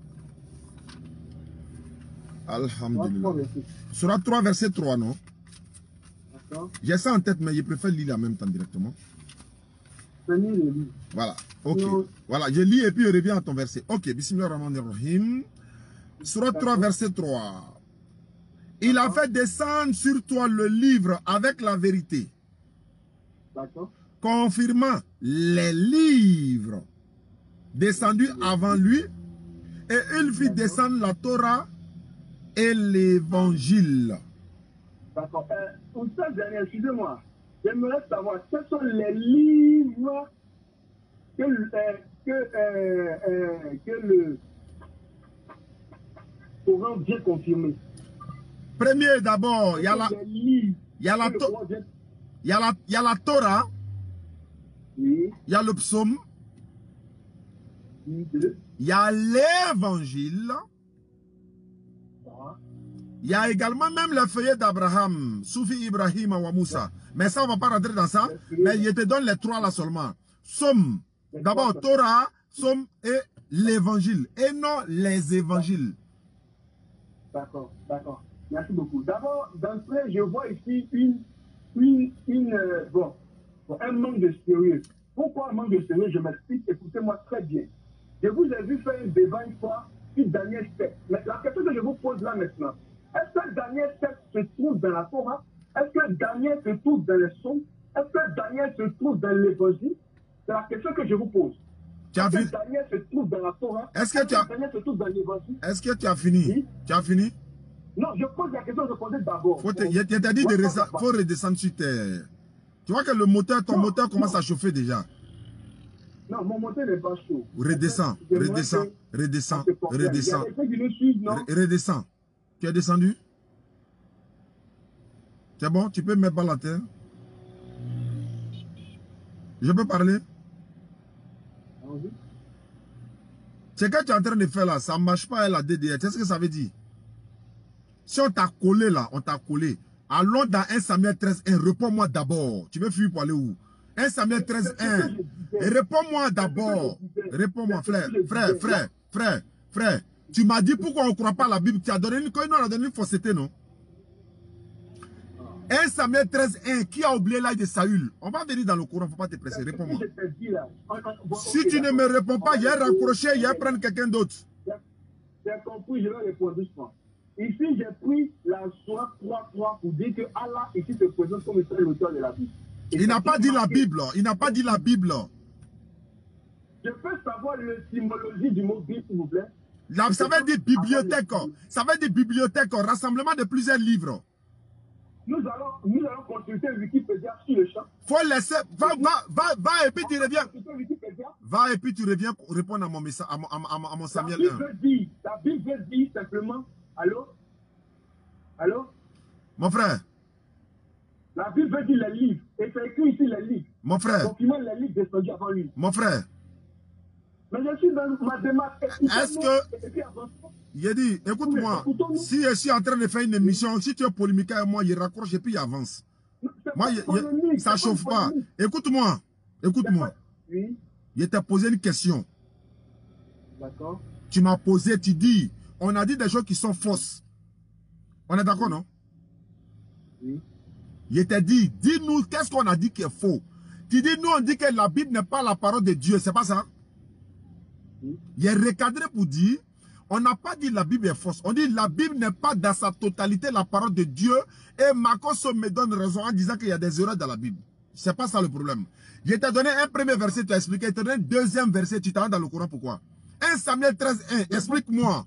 Alhamdulillah. Sura trois, verset trois, non? D'accord. J'ai ça en tête, mais je préfère lire en même temps directement. Voilà, ok. Non. Voilà, je lis et puis je reviens à ton verset. Ok, Bismillahirrahmanirrahim. Surah trois, verset trois. Il a fait descendre sur toi le livre avec la vérité. D'accord. Confirmant les livres descendus avant lui. Et il fit descendre la Torah et l'évangile. D'accord. Euh, pour ça, excusez-moi. J'aimerais savoir quels sont les livres que, euh, que, euh, euh, que le Coran vient confirmer. Premier d'abord, il y a la il y a la il y a la il y a la Torah. Oui. Il y a le psaume. Oui. Il y a l'évangile. Il y a également même les feuillets d'Abraham, Soufi Ibrahim ou Moussa. Mais ça, on ne va pas rentrer dans ça. Mais je te donne les trois là seulement. Somme, d'abord Torah, Somme et l'évangile. Et non les évangiles. D'accord, d'accord. Merci beaucoup. D'abord, d'entrée, je vois ici une, une, une euh, bon, bon, un manque de sérieux. Pourquoi un manque de sérieux? Je m'explique. Écoutez-moi très bien. Je vous ai vu faire un débat une fois sur Daniel sept. Mais la question que je vous pose là maintenant, est-ce que Daniel sept se trouve dans la Torah? Est-ce que Daniel se trouve dans les psaumes? Est-ce que Daniel se trouve dans l'évangile? C'est la question que je vous pose. Tu as Est-ce vu? que Daniel se trouve dans la Torah? Est-ce que tu as... Daniel se trouve dans l'évangile? Est-ce que tu as fini? Oui? Tu as fini? Non, je pose la question, je posais d'abord. Faut te... Je t'ai dit de resa... faut redescendre sur terre. Tu vois que le moteur, ton non, moteur commence non. à chauffer déjà. Non, mon moteur n'est pas chaud. Redescends, redescends, redescends, redescends. Redescends. Tu es descendu? C'est bon? Tu peux me mettre par la terre? Je peux parler? Ce que tu es en train de faire là, ça ne marche pas à la D D R. Tu sais ce que ça veut dire? Si on t'a collé là, on t'a collé. Allons dans un Samuel treize un. Réponds-moi d'abord. Tu veux fuir pour aller où? un Samuel treize un. Réponds-moi d'abord. Réponds-moi, frère, frère, frère, frère, frère. Tu m'as dit pourquoi on ne croit pas à la Bible. Tu as donné une, on a donné une fausseté, non? un Samuel treize un. Qui a oublié l'âge de Saül? On va venir dans le Coran, il ne faut pas te presser. Réponds-moi. Si tu ne me réponds pas, il y a raccroché, il y a prendre quelqu'un d'autre. J'ai compris, je vais répondre doucement. Ici, j'ai pris la sourate trois trois pour dire que Allah ici se présente comme étant l'auteur de la Bible. Il n'a pas dit la Bible. Il n'a pas dit la Bible. Je peux savoir l'étymologie du mot Bible, s'il vous plaît? Là, ça veut dire bibliothèque. Ça veut dire bibliothèque, rassemblement de plusieurs livres. nous allons, nous allons consulter Wikipédia sur le champ. Faut laisser, va, va, va, va et puis tu reviens. Wikipédia. Va et puis tu reviens répondre à mon message, à mon, à mon, à mon Samuel La Bible dit, la Bible dit simplement, allô? Allô? Mon frère. La Bible dit les livres, et c'est écrit ici les livres. Mon frère. Document les livres descendus avant lui. Mon frère. Mais je suis dans ma démarche. Est-ce que... Il dit, écoute-moi, si je suis en train de faire une émission, si tu es polémique avec moi, il raccroche et puis il avance. Moi, il, il, ça ne chauffe pas. Écoute-moi, écoute-moi. Oui. Je t'ai posé une question. D'accord. Tu m'as posé, tu dis, on a dit des choses qui sont fausses. On est d'accord, non? Oui. Je t'ai dit, dis-nous, qu'est-ce qu'on a dit qui est faux? Tu dis, nous, on dit que la Bible n'est pas la parole de Dieu, c'est pas ça? Oui. Il est recadré pour dire, on n'a pas dit la Bible est fausse. On dit la Bible n'est pas dans sa totalité la parole de Dieu. Et Marcos me donne raison en disant qu'il y a des erreurs dans la Bible. C'est pas ça le problème. Je t'ai donné un premier verset, tu as expliqué. Je t'ai donné un deuxième verset, tu t'en dans le Coran, pourquoi? un Samuel treize, un, explique-moi.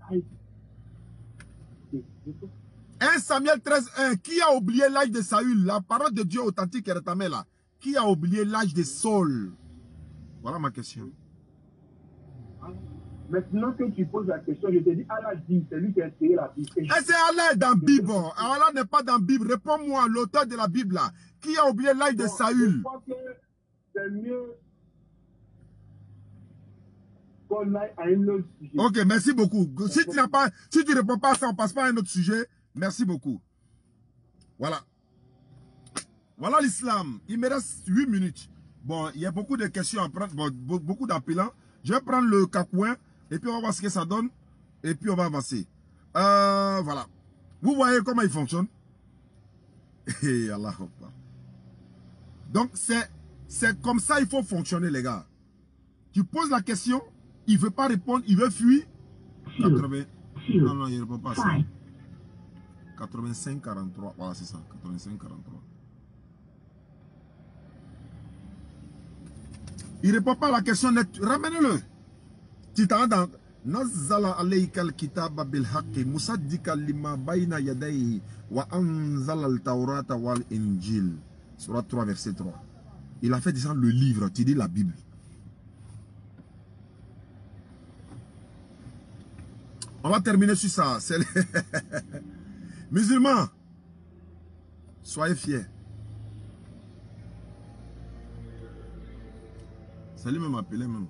un Samuel treize, un, qui a oublié l'âge de Saül? La parole de Dieu authentique est rétamée là. Qui a oublié l'âge de Saul? Voilà ma question. Maintenant que tu poses la question, je te dis, Allah dit, c'est lui qui a inspiré la Bible. Et c'est Allah dans la Bible. Allah n'est pas dans la Bible. Réponds-moi, l'auteur de la Bible là. Qui a oublié l'âge de Saül? Je crois que c'est mieux qu'on aille à un autre sujet. Ok, merci beaucoup. Si tu n'as pas, si tu ne réponds pas à ça, on passe pas à un autre sujet. Merci beaucoup. Voilà. Voilà l'islam. Il me reste huit minutes. Bon, il y a beaucoup de questions à prendre, bon, beaucoup d'appelants. Je vais prendre le cacouin. Et puis on va voir ce que ça donne. Et puis on va avancer. Euh, voilà. Vous voyez comment il fonctionne. Et Allah. Donc c'est c'est comme ça il faut fonctionner les gars. Tu poses la question, il ne veut pas répondre, il veut fuir. quatre-vingts. Non, non, il ne répond pas à ça. quatre-vingt-cinq quarante-trois. Voilà, c'est ça. quatre-vingt-cinq quarante-trois. Il ne répond pas à la question nette. Ramène-le. Tu t'en dans Nazzala alayka al-kitaba bil haqqi musaddika lima bayna yadayhi wa anzala al-tawrata wal injil. Surat trois verset trois. Il a fait descendre le livre, tu dis la Bible. On va terminer sur ça. Les... Musulmans, soyez fiers. Ça lui même appelé même.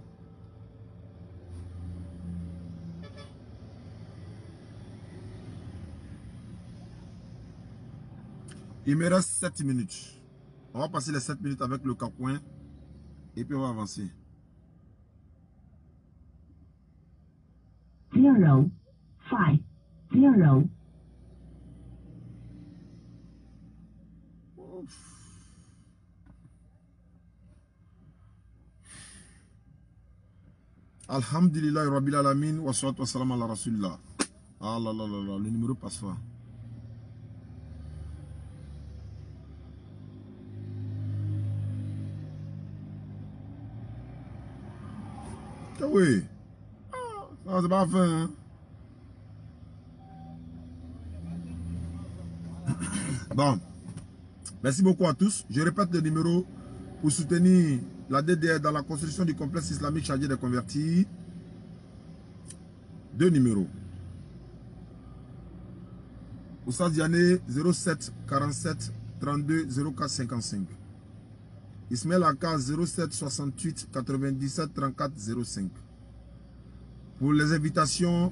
Il me reste sept minutes. On va passer les sept minutes avec le cacouin. Et puis on va avancer. Zero, five, zero. Alhamdulillah Rabbil Alamin wa salatu wa salam ala Rasulillah. Ah là là là là, le numéro passe pas. Oui. Ah, c'est pas fait. Hein? Bon. Merci beaucoup à tous. Je répète le numéro pour soutenir la D D R dans la construction du complexe islamique chargé de convertis. Deux numéros. Oustaz Diané zéro sept quarante-sept trente-deux zéro quatre cinquante-cinq. Ismaël Aka zéro sept soixante-huit quatre-vingt-dix-sept trente-quatre zéro cinq. Pour les invitations,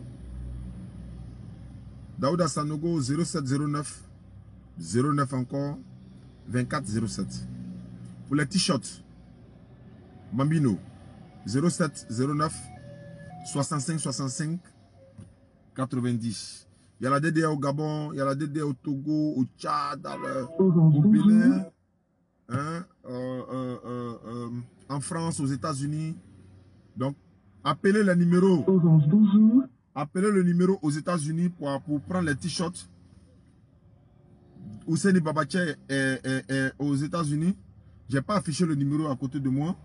Daouda Sanogo zéro sept zéro neuf zéro neuf encore vingt-quatre zéro sept. Pour les t-shirts, Bambino zéro sept zéro neuf soixante-cinq soixante-cinq quatre-vingt-dix. Il y a la D D R au Gabon, il y a la D D R au Togo, au Tchad, au Bénin, hein, euh, euh, euh, euh, en France, aux États-Unis. Donc, appelez le numéro. Appelez le numéro aux États-Unis pour, pour prendre les t-shirts. Ousseini Babache est, est, est aux États-Unis. Je n'ai pas affiché le numéro à côté de moi.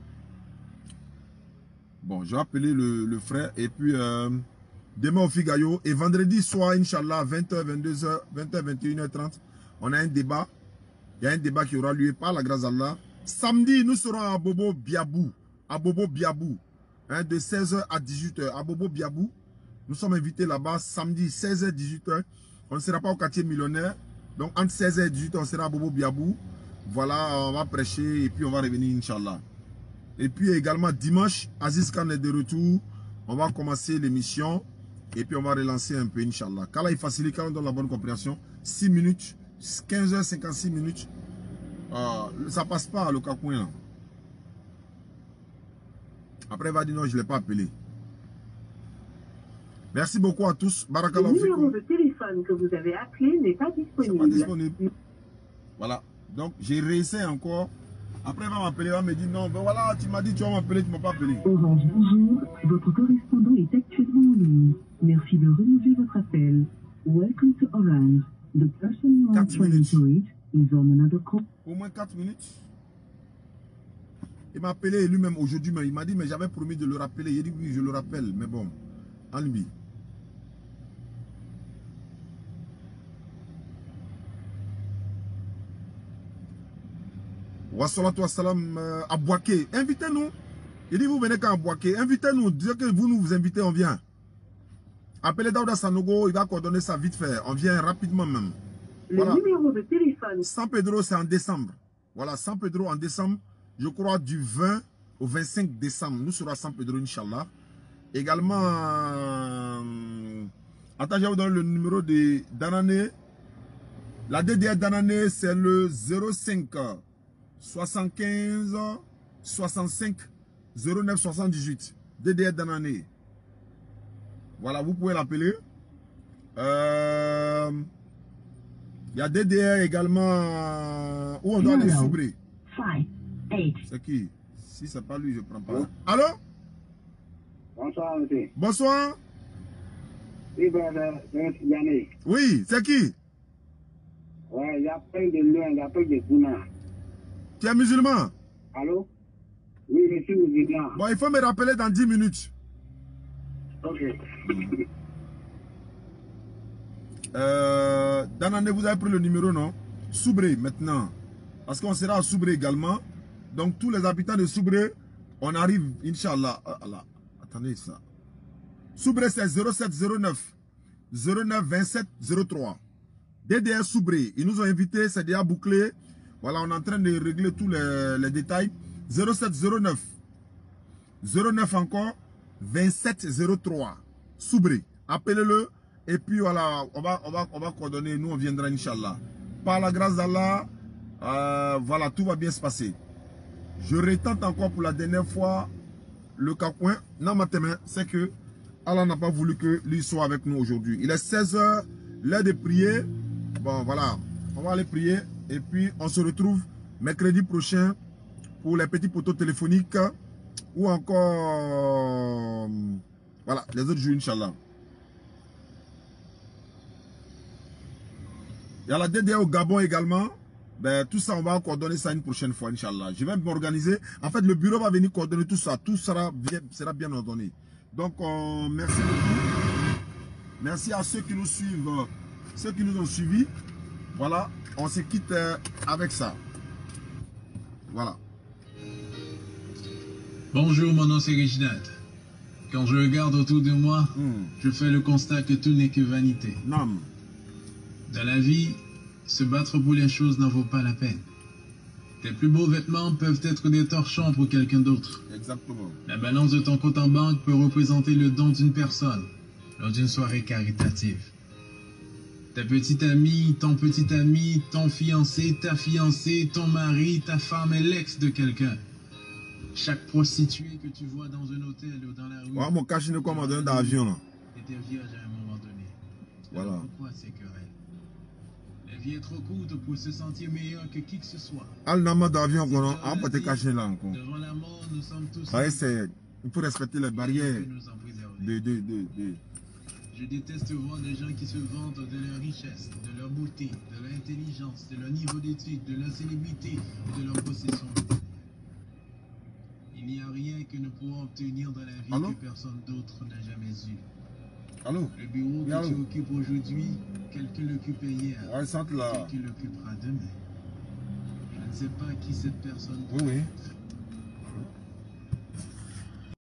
Bon, je vais appeler le, le frère. Et puis, euh, demain au Figayo. Et vendredi soir, Inch'Allah, vingt heures, vingt-deux heures, vingt heures, vingt et une heures trente, on a un débat. Il y a un débat qui aura lieu par la grâce d'Allah. Samedi, nous serons à Bobo Biabou. À Bobo Biabou. Hein, de seize heures à dix-huit heures. À Bobo Biabou. Nous sommes invités là-bas. Samedi, seize heures à dix-huit heures. On ne sera pas au quartier millionnaire. Donc, entre seize heures et dix-huit heures, on sera à Bobo Biabou. Voilà, on va prêcher et puis on va revenir, Inch'Allah. Et puis également, dimanche, Aziz Khan est de retour. On va commencer l'émission. Et puis on va relancer un peu, Inch'Allah. Kala, il facilite quand on donne la bonne compréhension. six minutes. quinze heures cinquante-six minutes. Euh, ça passe pas le cacouin là. Après il va dire non, je ne l'ai pas appelé. Merci beaucoup à tous. Barakallahu Le numéro fikum. de téléphone que vous avez appelé n'est pas C'est disponible. pas disponible. Voilà. Donc j'ai réessayé encore. Après il va m'appeler, il va me dire non, ben voilà, tu m'as dit tu vas m'appeler, tu ne m'as pas appelé. Orange, bonjour. Votre correspondant est actuellement en ligne. Merci de renouveler votre appel. Welcome to Orange. The person you are Quatre trying minutes. to reach is on another call. Au moins quatre minutes. Il m'a appelé lui-même aujourd'hui, mais il m'a dit, mais j'avais promis de le rappeler. Il a dit oui, je le rappelle, mais bon, en lui. Wassalatu wassalam euh, à Boaké. Invitez-nous. Il dit, vous venez quand à Boaké. Invitez-nous. Disez que vous nous vous invitez, on vient. Appelez Daouda Sanogo, il va coordonner ça vite fait. On vient rapidement même. Le Voilà. numéro de téléphone. San Pedro, c'est en décembre. Voilà, San Pedro en décembre. Je crois du vingt au vingt-cinq décembre. Nous serons à San Pedro, Inch'Allah. Également, euh, attends, je vais vous donner le numéro de Danané. La D D R Danané, c'est le zéro cinq soixante-quinze soixante-cinq zéro neuf soixante-dix-huit. D D R Danané. Voilà, vous pouvez l'appeler. Euh, Il y a D D R également. Où on doit aller soubrer. C'est qui? Si c'est pas lui, je prends pas. Allô? Bonsoir, monsieur. Bonsoir. Oui, brother, c'est Yannick. Oui, c'est qui? Ouais, j'appelle de loin, j'appelle de Bouna. Tu es musulman? Allô? Oui, je suis musulman. Bon, il faut me rappeler dans dix minutes. Ok. Euh, Danané, vous avez pris le numéro, non? Soubré, maintenant. Parce qu'on sera à Soubré également. Donc, tous les habitants de Soubré, on arrive, Inch'Allah. Ah, Allah. Attendez ça. Soubré, c'est zéro sept zéro neuf zéro neuf vingt-sept zéro trois. D D R Soubré. Ils nous ont invités, c'est déjà bouclé. Voilà, on est en train de régler tous les, les détails. zéro sept zéro neuf zéro neuf encore vingt-sept zéro trois. Soubré. Appelez-le. Et puis voilà, on va, on va, on va coordonner. Nous, on viendra, Inch'Allah. Par la grâce d'Allah, euh, voilà, tout va bien se passer. Je retente encore pour la dernière fois le cacouin. Non, maintenant, c'est que Allah n'a pas voulu que lui soit avec nous aujourd'hui. Il est seize heures, l'heure de prier. Bon, voilà, on va aller prier. Et puis, on se retrouve mercredi prochain pour les petits poteaux téléphoniques ou encore, voilà, les autres jours, Inch'Allah. Il y a la D D R au Gabon également. Ben, tout ça, on va coordonner ça une prochaine fois, Inch'Allah. Je vais m'organiser. En fait, le bureau va venir coordonner tout ça. Tout sera bien, sera bien ordonné. Donc, euh, merci beaucoup. Merci à ceux qui nous suivent, euh, ceux qui nous ont suivis. Voilà, on se quitte euh, avec ça. Voilà. Bonjour, mon nom c'est Reginald. Quand je regarde autour de moi, Hmm. je fais le constat que tout n'est que vanité. Nam. Dans la vie, se battre pour les choses n'en vaut pas la peine. Tes plus beaux vêtements peuvent être des torchons pour quelqu'un d'autre. Exactement. La balance de ton compte en banque peut représenter le don d'une personne lors d'une soirée caritative. Ta petite amie, ton petit ami, ton fiancé, ta fiancée, ton mari, ta femme est l'ex de quelqu'un. Chaque prostituée que tu vois dans un hôtel ou dans la rue... Ouais, mon cache ne comment donner d'avion là. était vierge à un moment donné. Voilà. Alors pourquoi ces querelles? La vie est trop courte pour se sentir meilleur que qui que ce soit. Al nama d'avion qu'on a, on peut te cacher là encore. Devant la mort, nous sommes tous... Ça c'est, il faut respecter les barrières nous en préserver. de, de, de, de. Je déteste voir des gens qui se vantent de leur richesse, de leur beauté, de leur intelligence, de leur niveau d'études, de leur célébrité et de leur possession. Il n'y a rien que nous pourrons obtenir dans la vie Allô? que personne d'autre n'a jamais eu. Allô? Le bureau Oui, que allô? tu occupes aujourd'hui, quelqu'un l'occupait hier. Ouais, centre là. Quelqu'un l'occupera demain. Je ne sais pas qui cette personne Oui, oui. peut être.